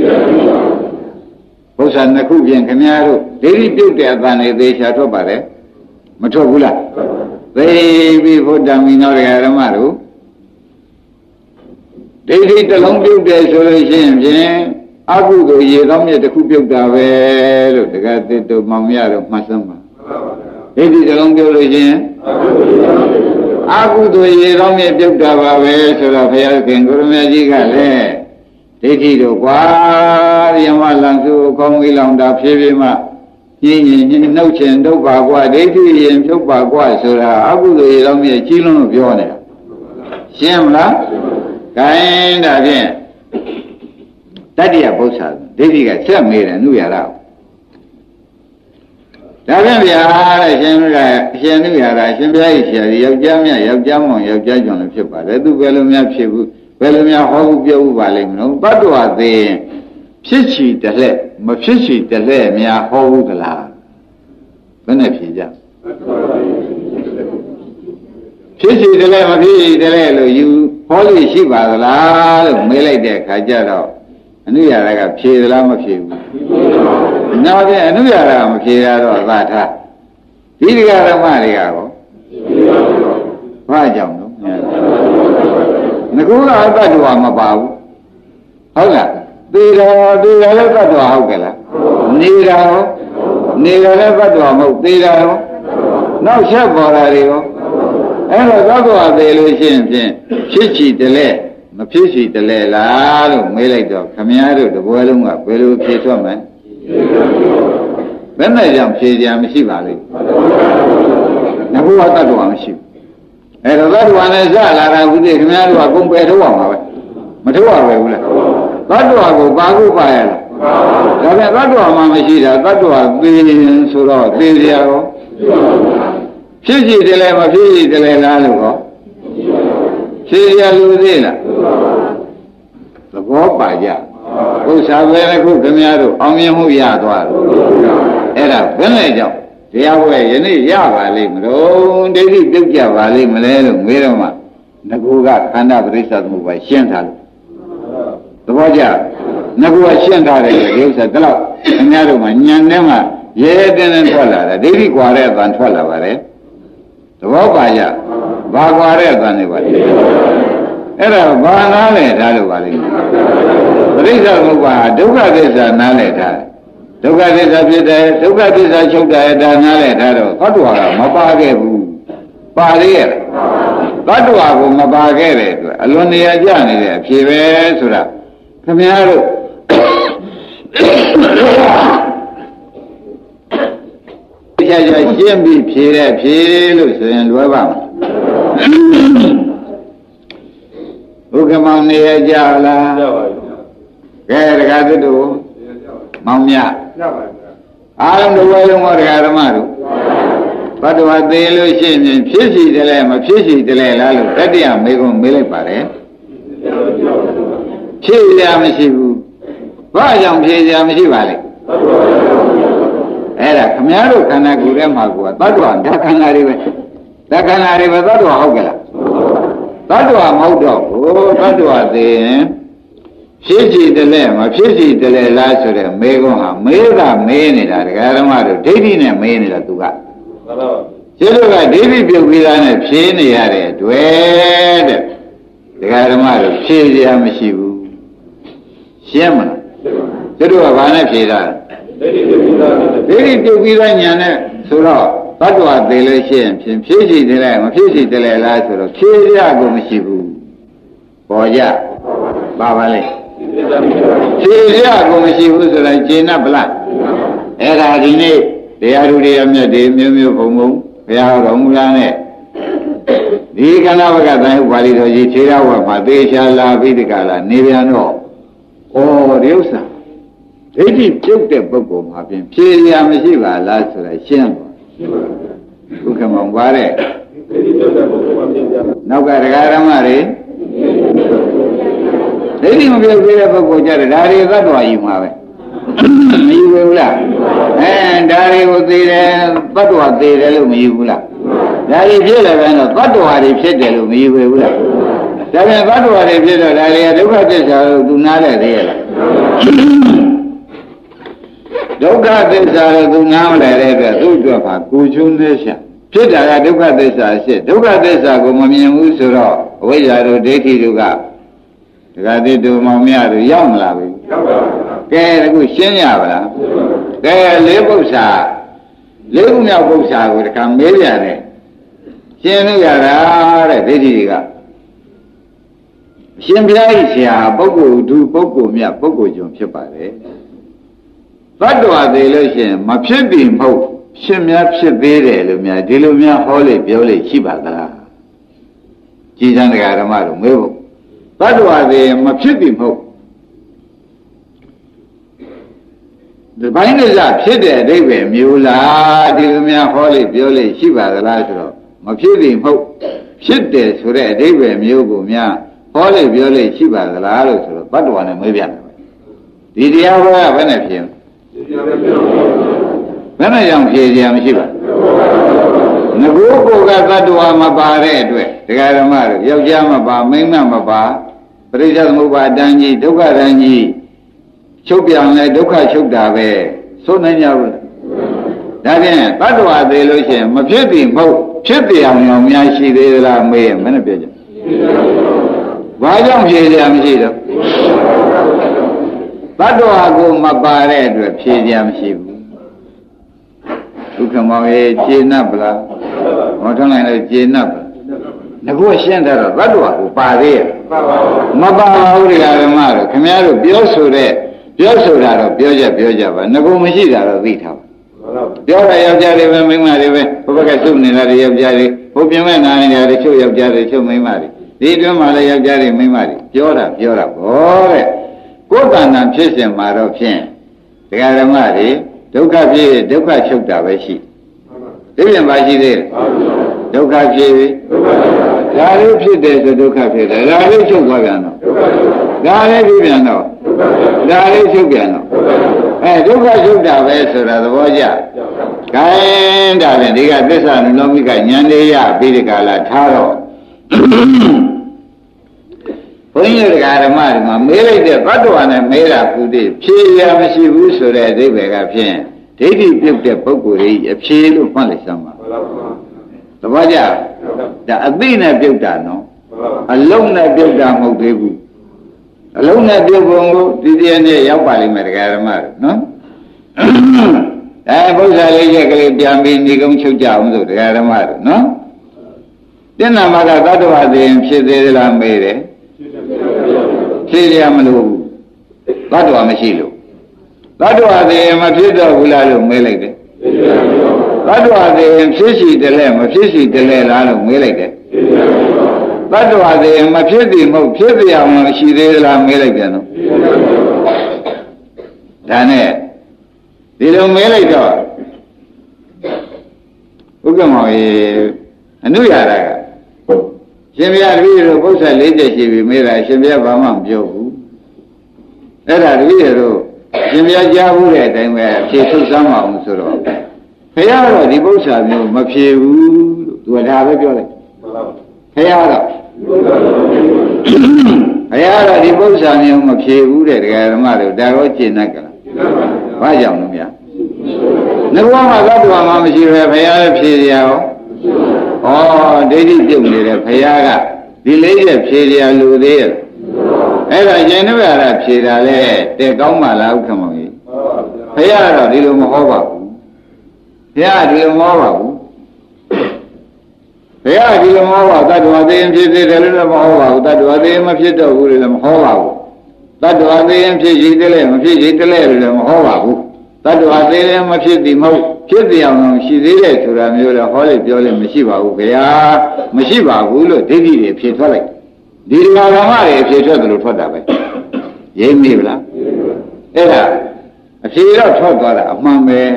ဘုရားနှစ်ခုပြင်ခင်ဗျားတို့ဒိဋ္ဌိပြုတ်တဲ့အတန်လေးသေချာထွက်ပါတယ်မထွက်ဘူးလားသိပြီဘုဒ္ဓမီနောတရားဓမ္မတို့ဒိဋ္ဌိတစ်လုံးပြုတ်တယ်ဆိုလို့ရှိရင်ဖြင့်အကုသိုလ်ရေကောင်းမြတ်တစ်ခုပြုတ်တာပဲလို့တက္ကသစ်တို့မောင်မြတို့မှတ်စမ်းပါဒိဋ္ဌိတစ်လုံးပြုတ်လို့ရှိရင်အကုသိုလ်ရေကောင်းမြတ်ပြုတ်တာပါပဲဆိုတော့ဘုရားခင်ကိုရမကြီးကလည်းဒိဋ္ဌိတို့ကွာယမလံစုကောင်းဝေးလောင်တာဖြည်းဖြည်းမှပြင်းရင်နှုတ်ချင်ဒုက္ခကွာဒိဋ္ဌိရင်ဖြုတ်ပါကွာဆိုတာအကုသိုလ်ရေကောင်းမြတ်ကြီးလုံးလို့ပြောနေတာရှင်းမလားခိုင်းတာဖြင့်တတ္တိယဘုရားဒိဋ္ဌိကဆက်မေးတယ်နုရတာဒါဖြင့်ဗျာတဲ့ရှင်ကရှင်နုရတာရှင်ဘုရားကြီးဆရာကြီးယောက်ျားမြတ်ယောက်ျားမောင်ယောက်ျားကျော်လည်းဖြစ်ပါတယ်သူဘယ်လိုများဖြစ်ဘူးဘယ်လိုများဟောဘူးပြောဘူးပါလိမ့်မလို့တတ္တဝါသိရင်ဖြစ်ချီတလှဲ့မဖြစ်ချီတလှဲ့များဟောဘူးကလားဘယ်နဲ့ဖြေကြဖြစ်ချီတလှဲ့မဖြစ်ချီတလှဲ့လို့ယူဟောလို့ရှိပါသလားလို့မေးလိုက်တဲ့အခါကျတော့အနုရတာကဖြေသလားမဖြေဘူးနောက်ပြန်အနုရတာမဖြေရတော့သာထားဒီဒကာဓမ္မတွေကရောဘာကြောင့်လဲငကူကအတ္တတဝါမပါဘူးဟုတ်လားသေတော်သေတော်လည်းတတ္တဝါဟုတ်ကဲ့လားနေတာရောနေတာလည်းတတ္တဝါမဟုတ်သေတာရောနောက်ဆက်ပေါ်တာတွေရောအဲ့တော့တတ္တဝါသေလို့ရှိရင်ဖြင့်ဖြစ်ချီတလဲမဖြစ်ချီတလဲလားလို့မေးလိုက်တော့ခမည်းတော်တပွဲလုံးကဘယ်လိုဖြေထွက်မလဲဘယ်နဲ့ကြောင့်ဖြေကြမရှိပါလိမ့်ငကူကတတ္တဝါမရှိဘူးအဲ့တော့သတ္တဝါနဲ့စလာတာခုတည်းခင်ဗျားတို့ကကုန်ပယ်ထုတ်အောင်ပါပဲမထုတ်ရပဲဘူးလားသတ္တဝါကိုပါခုပါရလားဒါပြန်သတ္တဝါမှမရှိတာသတ္တဝါသိရင်ဆိုတော့သိကြရောဖြစ်ကြည့်တယ်လဲမဖြစ်ကြည့်တယ်လဲလားလို့ဟောဖြေရလူသေးလားသဘောပါကြဥစ္စာပဲခုခင်ဗျားတို့အောင်မြင်မှုရသွားတယ်အဲ့ဒါဘယ်နဲ့ကြောင့်တရားပွဲယနေ့ရပါလိမ့်မလို့ဒိဋ္ဌိပြုတ်ကြပါလိမ့်မလဲလို့မေးတော့မှငကူကခန္ဓာပရိစ္ဆေသမုပ္ပါရှင်းထားလို့သဘောကျငကူကရှင်းထားတယ်ဒီဥစ္စာဒီလောက်အများတို့မှညံထဲမှာရဲတင်းတင်းထွက်လာတယ်ဒိဋ္ဌိကွာတဲ့အတန်ထွက်လာပါတယ်သဘောပါကြဘာကွာတဲ့အတန်တွေပါလဲအဲ့ဒါဘာနားလဲထားလို့ပါလိမ့်ပရိစ္ဆေသမုပ္ပါဒုက္ခသစ္စာနားလဲထားဒုက္ခသစ္စာဖြစ်တယ်ဒုက္ခသစ္စာချုပ်တယ်ဒါနားလဲထားတော့သတ္တဝါကမပါခဲ့ဘူးပါသေးရဲ့သတ္တဝါကိုမပါခဲ့တဲ့အတွက်အလွန်နေရာကျနေတဲ့အဖြေပဲဆိုတာခင်ဗျားတို့ချာချာရှင်းပြီးဖြေတဲ့ဖြေလို့ဆိုရင်လွယ်ပါမလားဥက္ကမောင်နေရကြလားကြပါပြီကဲတကားတို့မောင်မြကြပါပြီအားလုံးတစ်ဝဲလုံးဟောတရားဓမ္မတို့ဘတ်တော်သေးလို့ရှိရင်ဖြစ်စီတယ်လဲမဖြစ်စီတယ်လဲလားလို့တတိယမေကုံမေးလိုက်ပါတယ်ဖြစ်ရမရှိဘူးဘာကြောင့်ဖြစ်ရမရှိပါလဲအဲ့ဒါခမည်းတော်ခန္ဓာကိုယ်ထဲမှာကဘတ်တော်ဓာခန္ဓာတွေပဲဓာခန္ဓာတွေပဲဘတ်တော်ဟုတ်ကလားဘတ်တော်မဟုတ်တော့ဘူးဘတ်တော်သေးရင်ဖြစ်စီတယ်လဲမဖြစ်စီတယ်လဲလားဆိုတဲ့မေကုံဟာမေးတာမေးနေတာတရားဓမ္မတို့ဒိဋ္ဌိနဲ့မေးနေတာသူကမှန်ပါပါကျေတို့ကဒိဋ္ဌိပြုတ်ပြီးသားနဲ့ဖြေးနေရတဲ့တွေ့တဲ့တရားဓမ္မတို့ဖြေးရမရှိဘူးရှင်းမလားကျေတို့ကဘာနဲ့ဖြေးတာဒိဋ္ဌိပြုတ်ပြီးသားဒိဋ္ဌိပြုတ်ပြီးသားညာနဲ့ဆိုတော့ဘတ်တော်သေးလို့ရှိရင်ဖြေးစီတယ်လဲမဖြေးစီတယ်လဲလားဆိုတော့ဖြေးရကိုမရှိဘူးပေါ်ကြပါပါလေဖြေးရကိုမရှိဘူးဆိုတော့ကျင့်납ဗလားအဲ့ဒါဒီနေ့တရားဓုတွေအမြတ်တွေမျိုးမျိုးဘုံဘုံဘုရားတော်မူလာနဲ့ဒီကဏဝကတိုင်းဥပါဠိတော်ကြီးခြေရဝတ်မှာသေချာလာပြီးတကလားနေပြန်တော့ဩဒီဥစ္စာဒိဋ္ဌိပြုတ်တဲ့ပုဂ္ဂိုလ်မှာပြင်ဖြေရမရှိပါလားဆိုတာရှင်းပါဘုခမောင်ပါတဲ့နောက်ကတရားဓမ္မတွေဒိဋ္ဌိမပြုတ်သေးတဲ့ပုဂ္ဂိုလ်ကြတယ်ဒါတွေသတ္တဝါယူမှာပဲမယူဘူးလားအဲဒါတွေကိုသိတယ်သတ္တဝါသိတယ်လို့မယူဘူးလားဒါတွေဖြစ်လည်းပဲတော့သတ္တဝါတွေဖြစ်တယ်လို့မယူဘူးလားဒါပြန်သတ္တဝါတွေဖြစ်တော့ဒါတွေကဒုက္ခသစ္စာလို့သူနားလဲသေးရလားဒုက္ခသစ္စာလို့သူနားမလဲတဲ့အတွက်သူ့အတွက်ပါကိုချုံနေရှာဖြစ်တာကဒုက္ခသစ္စာရှိဒုက္ခသစ္စာကိုမမြင်ဘူးဆိုတော့အဝိဇ္ဇာတို့ဒိဋ္ဌိတို့ကဒကာတိတို့မောင်မြတို့ရောက်မလာဘူးရောက်ပါဘူးကဲအခုရှင်းရပါလားကဲလေးပု္ပ္ပာလေးခုမြောက်ပု္ပ္ပာကိုတခါမေးပြန်တယ်ရှင်းလို့ရတာတဲ့ဒိဋ္ဌိတွေကရှင်ဘုရားကြီးဆရာပုဂ္ဂိုလ်သူပုဂ္ဂိုလ်မြတ်ပုဂ္ဂိုလ်ကျွန်ဖြစ်ပါတယ်သတ္တဝါသေးလို့ရှိရင်မဖြစ်ပြီမဟုတ်ရှင်များဖြစ်သေးတယ်လို့များဒီလိုများဟောလေပြောလေရှိပါသလားကြည်စံတရားဓမ္မတို့မေးဖို့သတ္တဝါသေးမဖြစ်ပြီမဟုတ်ဒီဘိုင်းကစားဖြစ်တဲ့အဓိပ္ပာယ်မျိုးလားဒီလိုများဟောလေပြောလေရှိပါသလားဆိုတော့မဖြစ်ပြီမဟုတ်ဖြစ်တယ်ဆိုတဲ့အဓိပ္ပာယ်မျိုးကိုများဟောလေပြောလေရှိပါသလားလို့ဆိုတော့တတ္တဝါနဲ့မေးပြန်တယ်ဒီတရားဟောကဘယ်နဲ့ဖြစ်ဘယ်နဲ့ကြောင့်ဖြေကြရမရှိပါငကိုးကိုကတတ္တဝါမပါတဲ့အတွက်ဒကာဓမ္မတို့ယောက်ျားမပါမိန်းမမပါပရိစ္ဆေသမုပ္ပါဒံကြီးဒုက္ခဒံကြီးချုပ်ပြောင်လဲဒုက္ခချုပ်တာပဲဆိုနိုင်ကြဘူးဒါဖြင့်တတ္တဝါသေးလို့ရှိရင်မဖြစ်ပြီမဟုတ်ဖြစ်တယ်အောင်ရောများရှိသေးသလားမေးရင်မနဲ့ပြောကြဘာကြောင့်ဖြေကြမရှိတော့တတ္တဝါကိုမပါတဲ့အတွက်ဖြေကြမရှိဘူးဒုက္ခမောင်ရဲ့ခြေနှပ်ပလားဟောထားလိုက်လို့ခြေနှပ်ပလားငါကရှင်းတယ်တော့တတ္တဝါကိုပါသေးရဲ့မပါဘူးဒီဓမ္မတို့ခင်ဗျားတို့ပြောဆိုတဲ့ပြောဆိုတာတော့ပြောကြပြောကြပါငါကမရှိတာတော့သိထားပါပြောတာယောက်ျားတွေပဲမိန်းမတွေပဲဘုဘကစုနေတာတွေယောက်ျားတွေဘုပြင်မဲ့နာနေတယ်ချုပ်ယောက်ျားတွေချုပ်မိန်းမတွေဒီတွင်းမှာလည်းယောက်ျားတွေမိန်းမတွေပြောတာပြောတာဘောတဲ့ကိုယ်တဏ္ဍာဖြစ်စဉ်မှာတော့ဖြင့်ဒကာဓမ္မတွေဒုက္ခဖြစ်ဒုက္ခချုပ်တာပဲရှိဒီပြန်ပါရှိသေးတယ်ဒုက္ခဖြစ်ပြီဒါလေးဖြစ်တယ်ဆိုဒုက္ခဖြစ်တယ်ဒါလေးချုပ်သွားပြန်တော့ဒါလေးပြီးပြန်တော့ဒါလေးချုပ်ပြန်တော့အဲဒုက္ခချုပ်တာပဲဆိုတာသဘောကျခိုင်းဒါဖြင့်ဒီကသစ္စာနုလောမိကဉာဏ်လေးရပြီးဒီကလာထားတော့ဘုန်းကြီးတရားဓမ္မတွေမှာမေးလိုက်တဲ့ဘတ်တော်နဲ့မေးတာကုတိဖြေရမရှိဘူးဆိုတဲ့အဓိပ္ပာယ်ကဖြင့်ဒိဋ္ဌိပြုတ်တဲ့ပုဂ္ဂိုလ်ကြီးအဖြေလို့မှတ်လိုက်စမ်းပါသဘောကျဒါအသိနဲ့ပြုတ်တာနော်အလုံးနဲ့ပြုတ်တာမဟုတ်သေးဘူးအလုံးနဲ့ပြုတ်ပုံကိုဒီတရားနဲ့ရောက်ပါလိမ့်မယ်တရားဓမ္မတွေနော်အဲဘုရားလေးချက်ကလေးပြန်ပြီးဏိကုံချုပ်ကြအောင်ဆိုတရားဓမ္မတွေနော်တင်နာမကသတ္တဝါသိရင်ဖြစ်သေးသလားမေးတယ်ဖြစ်ရမလို့သတ္တဝါမရှိလို့သတ္တဝါသိရင်မဖြစ်တော့ဘူးလားလို့မေးလိုက်တယ်သတ္တဝါသိရင်ဖြစ်စီတယ်လဲမဖြစ်စီတယ်လဲလားလို့မေးလိုက်တယ်တတ္တဝါတွေမဖြစ်သည်မဟုတ်ဖြစ်သည်အောင်ရှိသေးလားမေးလိုက်ပြန်တော့ဒါနဲ့ဒီလိုမေးလိုက်တော့ဥက္ကမောရေအနုရတာကရှင်ဘုရားတပည့်တို့ပု္ပ္ပာလေးချက်ရှိပြီမေးတာရှင်ဘုရားဘာမှမပြောဘူးအဲ့ဒါတပည့်တို့ရှင်ဘုရားကြားဘူးတဲ့အတိုင်းပဲဖြေထုတ်စမ်းပါအောင်ဆိုတော့ဘုရားတော့ဒီပု္ပ္ပာမျိုးမဖြေဘူးလို့သူကဒါပဲပြောလိုက်ဘုရားတော့ဘုရားတော့ဒီပု္ပ္ပာမျိုးမဖြေဘူးတဲ့တရားဓမ္မတို့ဒါရောကျင့်တတ်ကြလားဘာကြောင့်လဲဗျာငါကမှသတ္တဝါမှမရှိပဲဘုရားလည်းဖြေကြရောဩဒိဋ္ဌိပြုတ်နေတယ်ဘုရားကဒီလေးချက်ဖြေကြလူသေးရဲ့အဲ့ဒါကျင်တို့ရတာဖြေတာလေတဲ့ကောင်းမှလားဥက္ကမောကြီးဘုရားတော့ဒီလိုမဟောပါဘူးဘုရားဒီလိုမဟောပါဘူးဘုရားဒီလိုမဟောပါတတ္တဝါသိရင်ဖြစ်သေးတယ်လို့လည်းမဟောပါဘူးတတ္တဝါသိရင်မဖြစ်တော့ဘူးလို့လည်းမဟောပါဘူးတတ္တဝါသိရင်ဖြစ်ရှိတယ်လည်းမဖြစ်ရှိတယ်လို့လည်းမဟောပါဘူးတတ္တဝါသိရင်မဖြစ်သည်မဟုတ်ဖြစ်သည်အောင်ရှိသေးတယ်ဆိုတာမျိုးလည်းဟောလိုက်ပြောလိုက်မရှိပါဘူးဘုရားမရှိပါဘူးလို့ဒိဋ္ဌိတွေဖြေထွက်လိုက်ဒီဓမ္မဓမ္မတွေဖြေထွက်တယ်လို့ထွက်တာပဲရိပ်မိဗလားအဲ့ဒါအဖြေတော့ထွက်သွားတာအမှန်ပဲ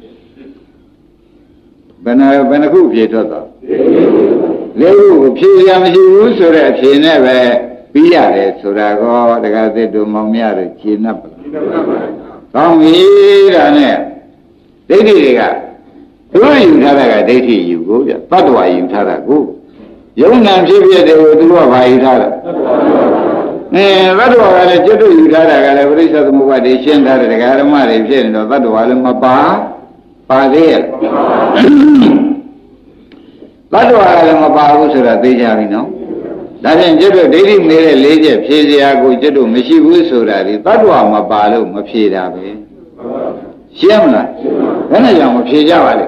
ဘယ်နှဘယ်နှခုဖြေထွက်သွားလေးခုဖြေရမရှိဘူးဆိုတဲ့အဖြေနဲ့ပဲပြီးရတယ်ဆိုတာကောတက္ကသစ်တို့မောင်မြတို့ခြေနှပ်ပါကောင်းပြီဒါနဲ့ဒိဋ္ဌိတွေကသူတို့ယူထားတာကဒိဋ္ဌိယူကိုပြတတ္တဝါယူထားတာကိုယုံနာဖြစ်ဖြစ်တယ်ကိုသူတို့ကဘာယူထားတာအဲတတ္တဝါကလည်းကျွတ်တို့ယူထားတာကလည်းပရိစ္ဆေသမုပ္ပါဒိရှင်းထားတဲ့ဒကာဓမ္မတွေဖြစ်နေတော့တတ္တဝါလည်းမပါပါသေးရဲ့တတ္တဝါကလည်းမပါဘူးဆိုတာသိကြပြီနော်ဒါဖြင့်ကျွတ်တို့ဒိဋ္ဌိမေးတဲ့လေးချက်ဖြေစရာကိုကျွတ်တို့မရှိဘူးဆိုတာဒီတတ္တဝါမပါလို့မဖြေတာပဲရှင်းမလားဘယ်နဲ့ကြောင့်မဖြေကြပါလဲ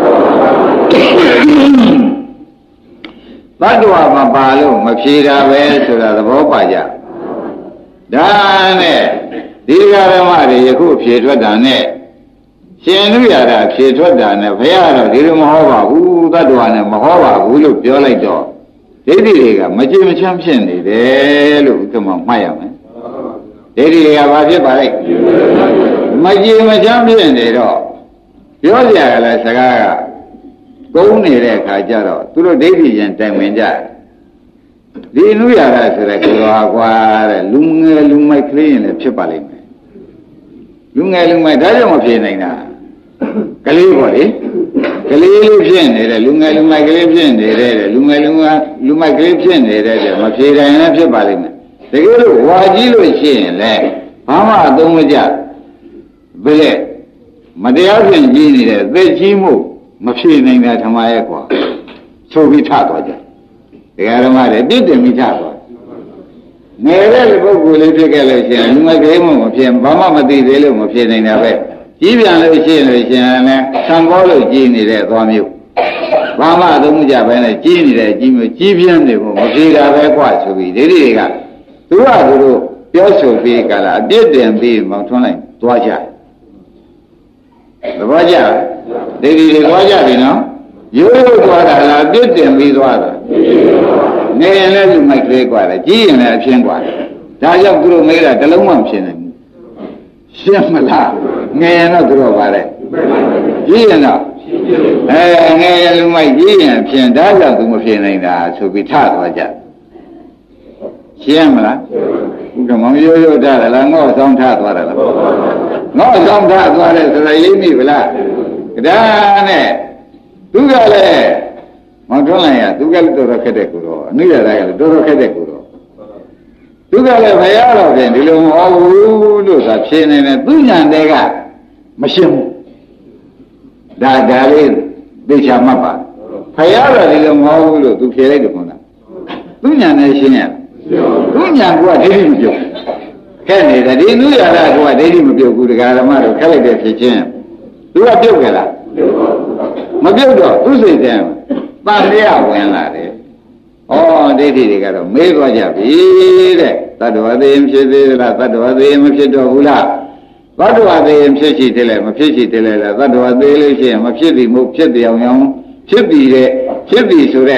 တတ္တဝါမပါလို့မဖြေတာပဲဆိုတာသဘောပါကြဒါနဲ့ဒီဃာရမတွေယခုဖြေထွက်တာနဲ့ရှင်လူရတာဖြေထွက်တာနဲ့ဘုရားတော့ဒီလိုမဟောပါဘူးတတ္တဝါနဲ့မဟောပါဘူးလို့ပြောလိုက်တော့ဒိဋ္ဌိတွေကမကြည်မချမ်းဖြစ်နေတယ်လို့ဥက္ကမမှတ်ရမယ်ဒိဋ္ဌိတွေကဘာဖြစ်ပါလဲမကြည်မချမ်းဖြစ်နေတော့ပြောကြရလဲစကားကကုန်းနေတဲ့အခါကျတော့သူတို့ဒိဋ္ဌိရင်တိုင်ဝင်ကြဒီနုရတာဆိုတဲ့ကိုယ်တော်ကွာတဲ့လူငယ်လူမိုက်ကလေးရင်လည်းဖြစ်ပါလိမ့်မယ်လူငယ်လူမိုက်ဒါကြောင့်မဖြစ်နိုင်တာကလေးပေါ့လေကလေးလေးဖြစ်နေတဲ့လူငယ်လူမိုက်ကလေးဖြစ်နေတဲ့လူငယ်လူမိုက်လူမိုက်ကလေးဖြစ်နေတဲ့မဖြစ်နိုင်လည်းဖြစ်ပါလိမ့်မယ်တကယ်လို့ဝါကြီးလို့ရှိရင်လည်းဘာမှအသုံးမကျဘယ်လက်မတရားဖြင့်ကြီးနေတဲ့သိကြီးမှုမဖြစ်နိုင်တာဓမ္မရဲ့ကွာဆိုပြီးထသွားကြတရားဓမ္မတွေပြည့်တင်ပြီးထသွားငယ်တဲ့ပုဂ္ဂိုလ်လေးဖြစ်ခဲ့လို့ရှိရင်လူမကလေးမှမဖြစ်ဘာမှမသိသေးလို့မဖြစ်နိုင်တာပဲကြီးပြန်လို့ရှိရင်လို့ရှိရင်လည်းသံဃောလို့ကြီးနေတဲ့သွားမျိုးဘာမှအသုံးမကျဘဲနဲ့ကြီးနေတဲ့ကြီးမျိုးကြီးပြင်းနေဖို့မဖြစ်တာပဲကွာဆိုပြီးဒီတွေကသူကသူတို့ပြောဆိုပြီးကြလားအပြစ်တင်ပြီးမောင်းထွန်းလိုက်သွားကြသဘောကျဒိဋ္ဌိတွေသွားကြပြီနော်ရိုးရိုးသွားတာလားပြစ်တင်ပြီးသွားတာနေရင်လည်းလူမိုက်ကလေးกว่าတယ်ကြီးရင်လည်းအဖြစ်กว่าဒါကြောင့်သူတို့မေးတာတလုံးမှမဖြစ်နိုင်ဘူးရှင်းမလားငယ်ရင်တော့သူတို့ပါလေကြီးရင်တော့အဲငယ်ရင်လူမိုက်ကြီးရင်ဖြစ်ဒါကြောင့်သူမဖြစ်နိုင်တာဆိုပြီးထသွားကြရှင်းမလားဥက္ကမောင်ရိုးရိုးထားတယ်လားငေါ့ဆောင်ထားသွားတယ်လားငေါ့ဆောင်ထားသွားတယ်ဆိုတော့ရိပ်မိဗလားဒါနဲ့သူကလည်းမောင်ထွန်းလိုက်ရသူကလည်းတော်တော်ခက်တဲ့ကိုတော့အနုရတာကလည်းတော်တော်ခက်တဲ့ကိုတော့သူကလည်းဘုရားတော်ပြင်ဒီလိုမဟုတ်ဘူးလို့သာဖြေနေတယ်သူညာတဲ့ကမရှင်းဘူးဒါဒါလေးသိချာမှတ်ပါဘုရားတော်ဒီလိုမဟုတ်ဘူးလို့သူဖြေလိုက်တယ်ခွန်းလားသူညာနဲ့ရှင်းရသူညာကဒိဋ္ဌိမပြုတ်ခက်နေတယ်ဒီနုရတာကဒိဋ္ဌိမပြုတ်ဘူးတရားဓမ္မတို့ခက်လိုက်တဲ့ဖြစ်ချင်းသူကပြုတ်ကြလားမပြုတ်တော့သူစိတ်တယ်တန်တရားဝင်လာတယ်ဩဒိဋ္ဌိတွေကတော့မေးသွားကြပြီတဲ့တတ္တဝသေဖြစ်သေးလားတတ္တဝသေမဖြစ်တော့ဘူးလားတတ္တဝသေဖြစ်ရှိတယ်လေမဖြစ်ရှိတယ်လေတတ္တဝသေလို့ရှိရင်မဖြစ်သည်မဟုတ်ဖြစ်တယ်အောင်အောင်ဖြစ်ပြီးတဲ့ဖြစ်ပြီးဆိုတဲ့အ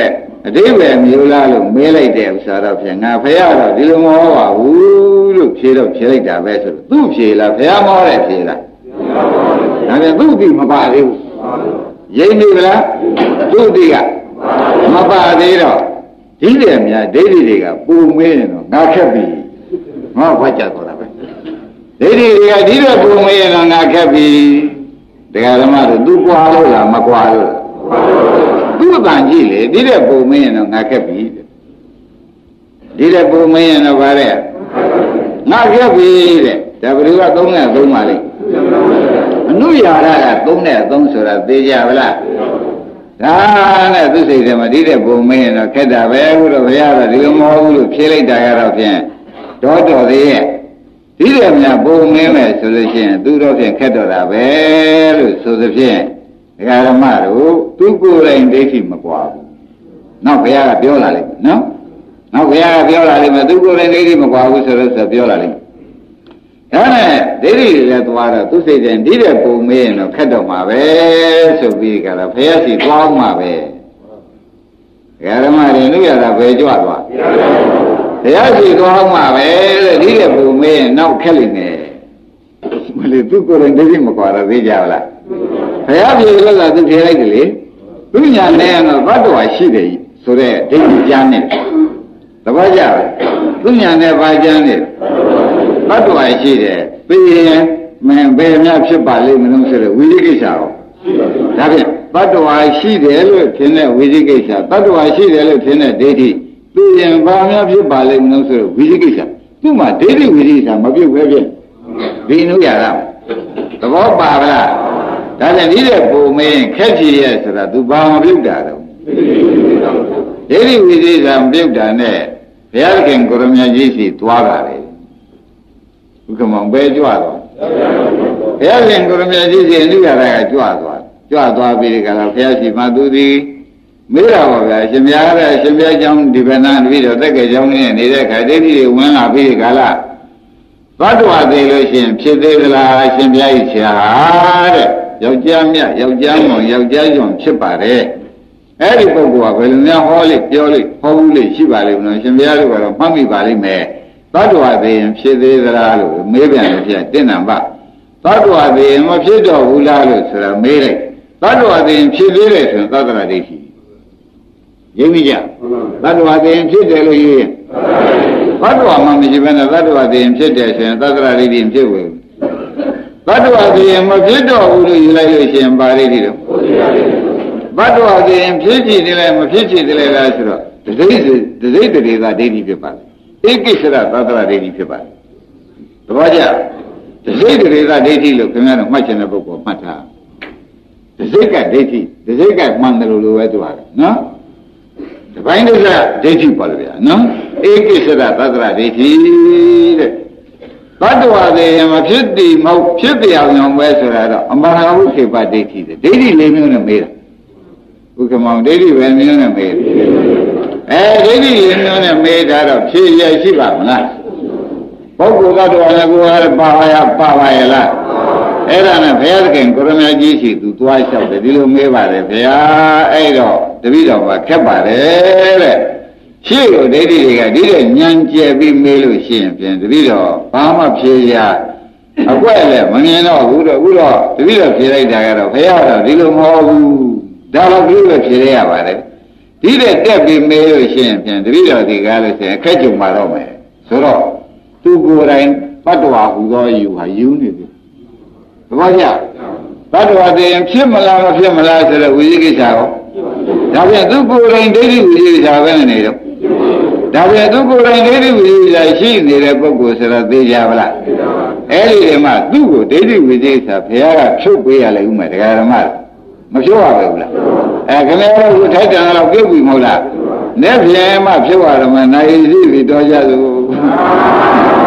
အတိပယ်မျိုးလားလို့မေးလိုက်တဲ့ဥစ္စာတော့ဖြင့်ငါဖရာတော့ဒီလိုမဟုတ်ပါဘူးလို့ဖြေတော့ဖြေလိုက်တာပဲဆိုတော့သူ့ဖြေလားဖရာမောတဲ့ဖြေလားဒါပြန်သူ့ဒီမပါသေးဘူးရိပ်နေဗလားသူ့ဒီကမပါသေးတော့ဒီတဲ့များဒိဋ္ဌိတွေကပူမေးရင်တော့ငါခက်ပြီငါ့ဘာကြတော့တာပဲဒိဋ္ဌိတွေကဒီတဲ့ပူမေးရင်တော့ငါခက်ပြီတရားဓမ္မတို့သူကွာလို့လားမကွာလို့သူ့အတန်ကြည့်လေဒီတဲ့ပူမေးရင်တော့ငါခက်ပြီဒီတဲ့ပူမေးရင်တော့ဗါတဲ့ငါခက်ပြီတဲ့ဒါဘယ်သူကသုံးနဲ့သုံးပါလိမ့်အနုရာရကသုံးနဲ့သုံးဆိုတာသိကြဗလားဒါနဲ့သူစိတ်ထဲမှာဒီတဲ့ပုံမင်းရင်တော့ခက်တာပဲအခုတော့ဘုရားတော့ဒီလိုမဟုတ်ဘူးလို့ဖြေလိုက်တာကတော့ဖြင့်တော်တော်သေးရဲ့ဒီတဲ့များပုံမင်းမယ်ဆိုလို့ရှိရင်သူတော့ဖြင့်ခက်တော့တာပဲလို့ဆိုသဖြင့်ဒကာဓမ္မတို့သူကိုယ်တိုင်ဒိဋ္ဌိမကွာဘူးနောက်ဘုရားကပြောလာလိမ့်မယ်နော်နောက်ဘုရားကပြောလာလိမ့်မယ်သူကိုယ်တိုင်ဒိဋ္ဌိမကွာဘူးဆိုတော့ဆိုပြောလာလိမ့်မယ်ဒါနဲ့ဒိဋ္ဌိလည်းသွားတော့သူစိတ်ထဲဒီတဲ့ပုံမင်းရင်တော့ခက်တော့မှာပဲဆိုပြီးကြတော့ဘုရားစီသွားမှာပဲဓမ္မတွေလူရတာပဲကြွသွားဘုရားစီသွားမှာပဲတဲ့ဒီတဲ့ပုံမင်းရင်နောက်ခက်လိမ့်မယ်မလို့သူကိုယ်တိုင်ဒိဋ္ဌိမကွာတော့သိကြလားဘုရားပြေလို့ကသူဖြေလိုက်တယ်လေသူညာနဲ့တော့ဘတ်တော်ရှိတယ်ဆိုတဲ့ဒိဋ္ဌိကြားနေသဘောကျလားသူညာနဲ့ဘာကြားနေဘတ်တော်ရှိတယ်ပြီးရင်မင်းဘယ်များဖြစ်ပါလိမ့်မလို့ဆိုတော့ဝိသိကိစ္စရောဒါဖြင့်ဘတ်တော်ရှိတယ်လို့ထင်တဲ့ဝိသိကိစ္စဘတ်တော်ရှိတယ်လို့ထင်တဲ့ဒိဋ္ဌိပြီးရင်ဘာများဖြစ်ပါလိမ့်မလို့ဆိုတော့ဝိသိကိစ္စသူ့မှာဒိဋ္ဌိဝိသိကိစ္စမပြုတ်ပဲဖြစ်ဒီနုရတာသဘောပါဗလားဒါနဲ့ဒီတဲ့ပုံမင်းခက်ချီရဲ့ဆိုတာ तू ဘာမပြုတ်တာတော့ဒိဋ္ဌိဝိသိကိစ္စမပြုတ်တာနဲ့ဘုရားခင်ကိုရမကြီးစီသွားတာလေဥက္ကမောင်ပဲကြွတော့ဘုရားရှင်ကိုရမကြီးစီအနုရတာကကြွသွားကြွသွားပြီးဒီကလာဘုရားရှိမှသူသည်မေးတာပါဗျာရှင်များရဲ့ရှင်များเจ้าဒီဗနာတပည့်တော်တက်ကเจ้าနဲ့နေတဲ့ခါဒိဋ္ဌိတွေဝင်လာပြီးဒီကလာဘတ်တော်သေးလို့ရှင်ဖြစ်သေးသလားရှင်ပြားကြီးဆရာတဲ့ယောက်ျားမြတ်ယောက်ျားမောင်ယောက်ျားကျော်ဖြစ်ပါတယ်အဲ့ဒီပုဂ္ဂိုလ်ကဘယ်လိုများဟောလိပြောလိဟောဘူးလိရှိပါလိမ့်မလို့ရှင်ပြားတို့ကတော့မှတ်မိပါလိမ့်မယ်သတ္တဝါသေးရင်ဖြစ်သေးသလားလို့မေးပြန်လို့ပြတင့်နံပါသတ္တဝါသေးရင်မဖြစ်တော့ဘူးလားလို့ဆိုတာမေးလိုက်သတ္တဝါသေးရင်ဖြစ်သေးတယ်ဆိုရင်သတ္တရာဒိဋ္ဌိရင်းမိကြသတ္တဝါသေးရင်ဖြစ်တယ်လို့ယူရင်သတ္တဝါမှမရှိဘဲနဲ့သတ္တဝါသေးရင်ဖြစ်တယ်ဆိုရင်သတ္တရာဒိဋ္ဌိဖြစ်ဝေသတ္တဝါသေးရင်မဖြစ်တော့ဘူးလို့ယူလိုက်လို့ရှိရင်ပါဠိတိတော့သတ္တဝါသေးရင်ဖြစ်ကြည့်တယ်လဲမဖြစ်ကြည့်တယ်လဲလားဆိုတော့ဒိဋ္ဌိဒိဋ္ဌိတေသာဒိဋ္ဌိဖြစ်ပါဧကိစ္စရသတ္တရာဒိဋ္ဌိဖြစ်ပါတယ်။သဘောကျ။ဒစိတ်တေသာဒိဋ္ဌိလို့ခင်ဗျားတို့မှတ်ချင်တဲ့ပုဂ္ဂိုလ်မှတ်ထား။ဒစိတ်ကဒိဋ္ဌိဒစိတ်ကမှန်တယ်လို့ပဲသူဟာနော်။ဒီပိုင်းဒိဋ္ဌိဒိဋ္ဌိပါလို့ဗျာနော်။ဧကိစ္စရသတ္တရာဒိဋ္ဌိတဲ့။သတ္တဝါတွေမဖြစ်တည်မဟုတ်ဖြစ်ပြောင်အောင်ပဲဆိုတာတော့အမဟာဝိခေပဒိဋ္ဌိတဲ့။ဒိဋ္ဌိလေးမျိုးနဲ့မေးတာ။ဥက္ကမောင်ဒိဋ္ဌိပဲမျိုးနဲ့မေးတယ်။အဲဒိဋ္ဌိရင်းမျိုးနဲ့မေးတာတော့ဖြည့်ရရှိပါမလားပုဂ္ဂိုလ်ကတော့လည်းကိုယ်ကပါပါရပါပါရလားအဲ့ဒါနဲ့ဘုရားသခင်ကိုရမကြီးရှိသူသွားလျှောက်တယ်ဒီလိုမေးပါတယ်ဘုရားအဲ့တော့တပည့်တော်ကခက်ပါတယ်တဲ့ရှေ့ကိုဒိဋ္ဌိတွေကဒီတဲ့ညံကျဲပြီးမေးလို့ရှိရင်ပြန်တပည့်တော်ဘာမှဖြေရအကွက်လည်းမမြင်တော့ဘူးတော့အခုတော့တပည့်တော်ဖြေလိုက်တာကတော့ဘုရားတော့ဒီလိုမဟုတ်ဘူးဒါတော့ဒီလိုဖြေရရပါတယ်ဒီတဲ့တက်ပြီးမေးလို့ရှိရင်ပြန်တပည့်တော်ဒီကားလို့ရှိရင်အခက်ကြုံမှာတော့မယ်ဆိုတော့သူကိုယ်တိုင်ပတ္တဝါဟူသောယူဟာယူနေတယ်သဘောကျပတ္တဝါတည်းဖြစ်မလားမဖြစ်မလားဆိုတော့ဝိသိကိစ္စရောဒါပြန်သူကိုယ်တိုင်ဒိဋ္ဌိဝိသိကိစ္စပဲနေတော့ဒါပြန်သူကိုယ်တိုင်ဒိဋ္ဌိဝိသိကိစ္စရှိနေတဲ့ပုဂ္ဂိုလ်ဆိုတော့သိကြပါလားအဲ့ဒီတည်းမှသူ့ကိုဒိဋ္ဌိဝိသိကိစ္စဘုရားကဖြုတ်ပေးရလိမ့်ဦးမယ်တရားဓမ္မမဖြုတ်ရပါဘူးလားအဲခင်ဗျားတို့ထိုက်တန်တော့ပြုတ်ပြီမဟုတ်လားနဲ့ပြန်မှဖြုတ်ရတော့မှနိုင်စီပြီးတော့ကြစို့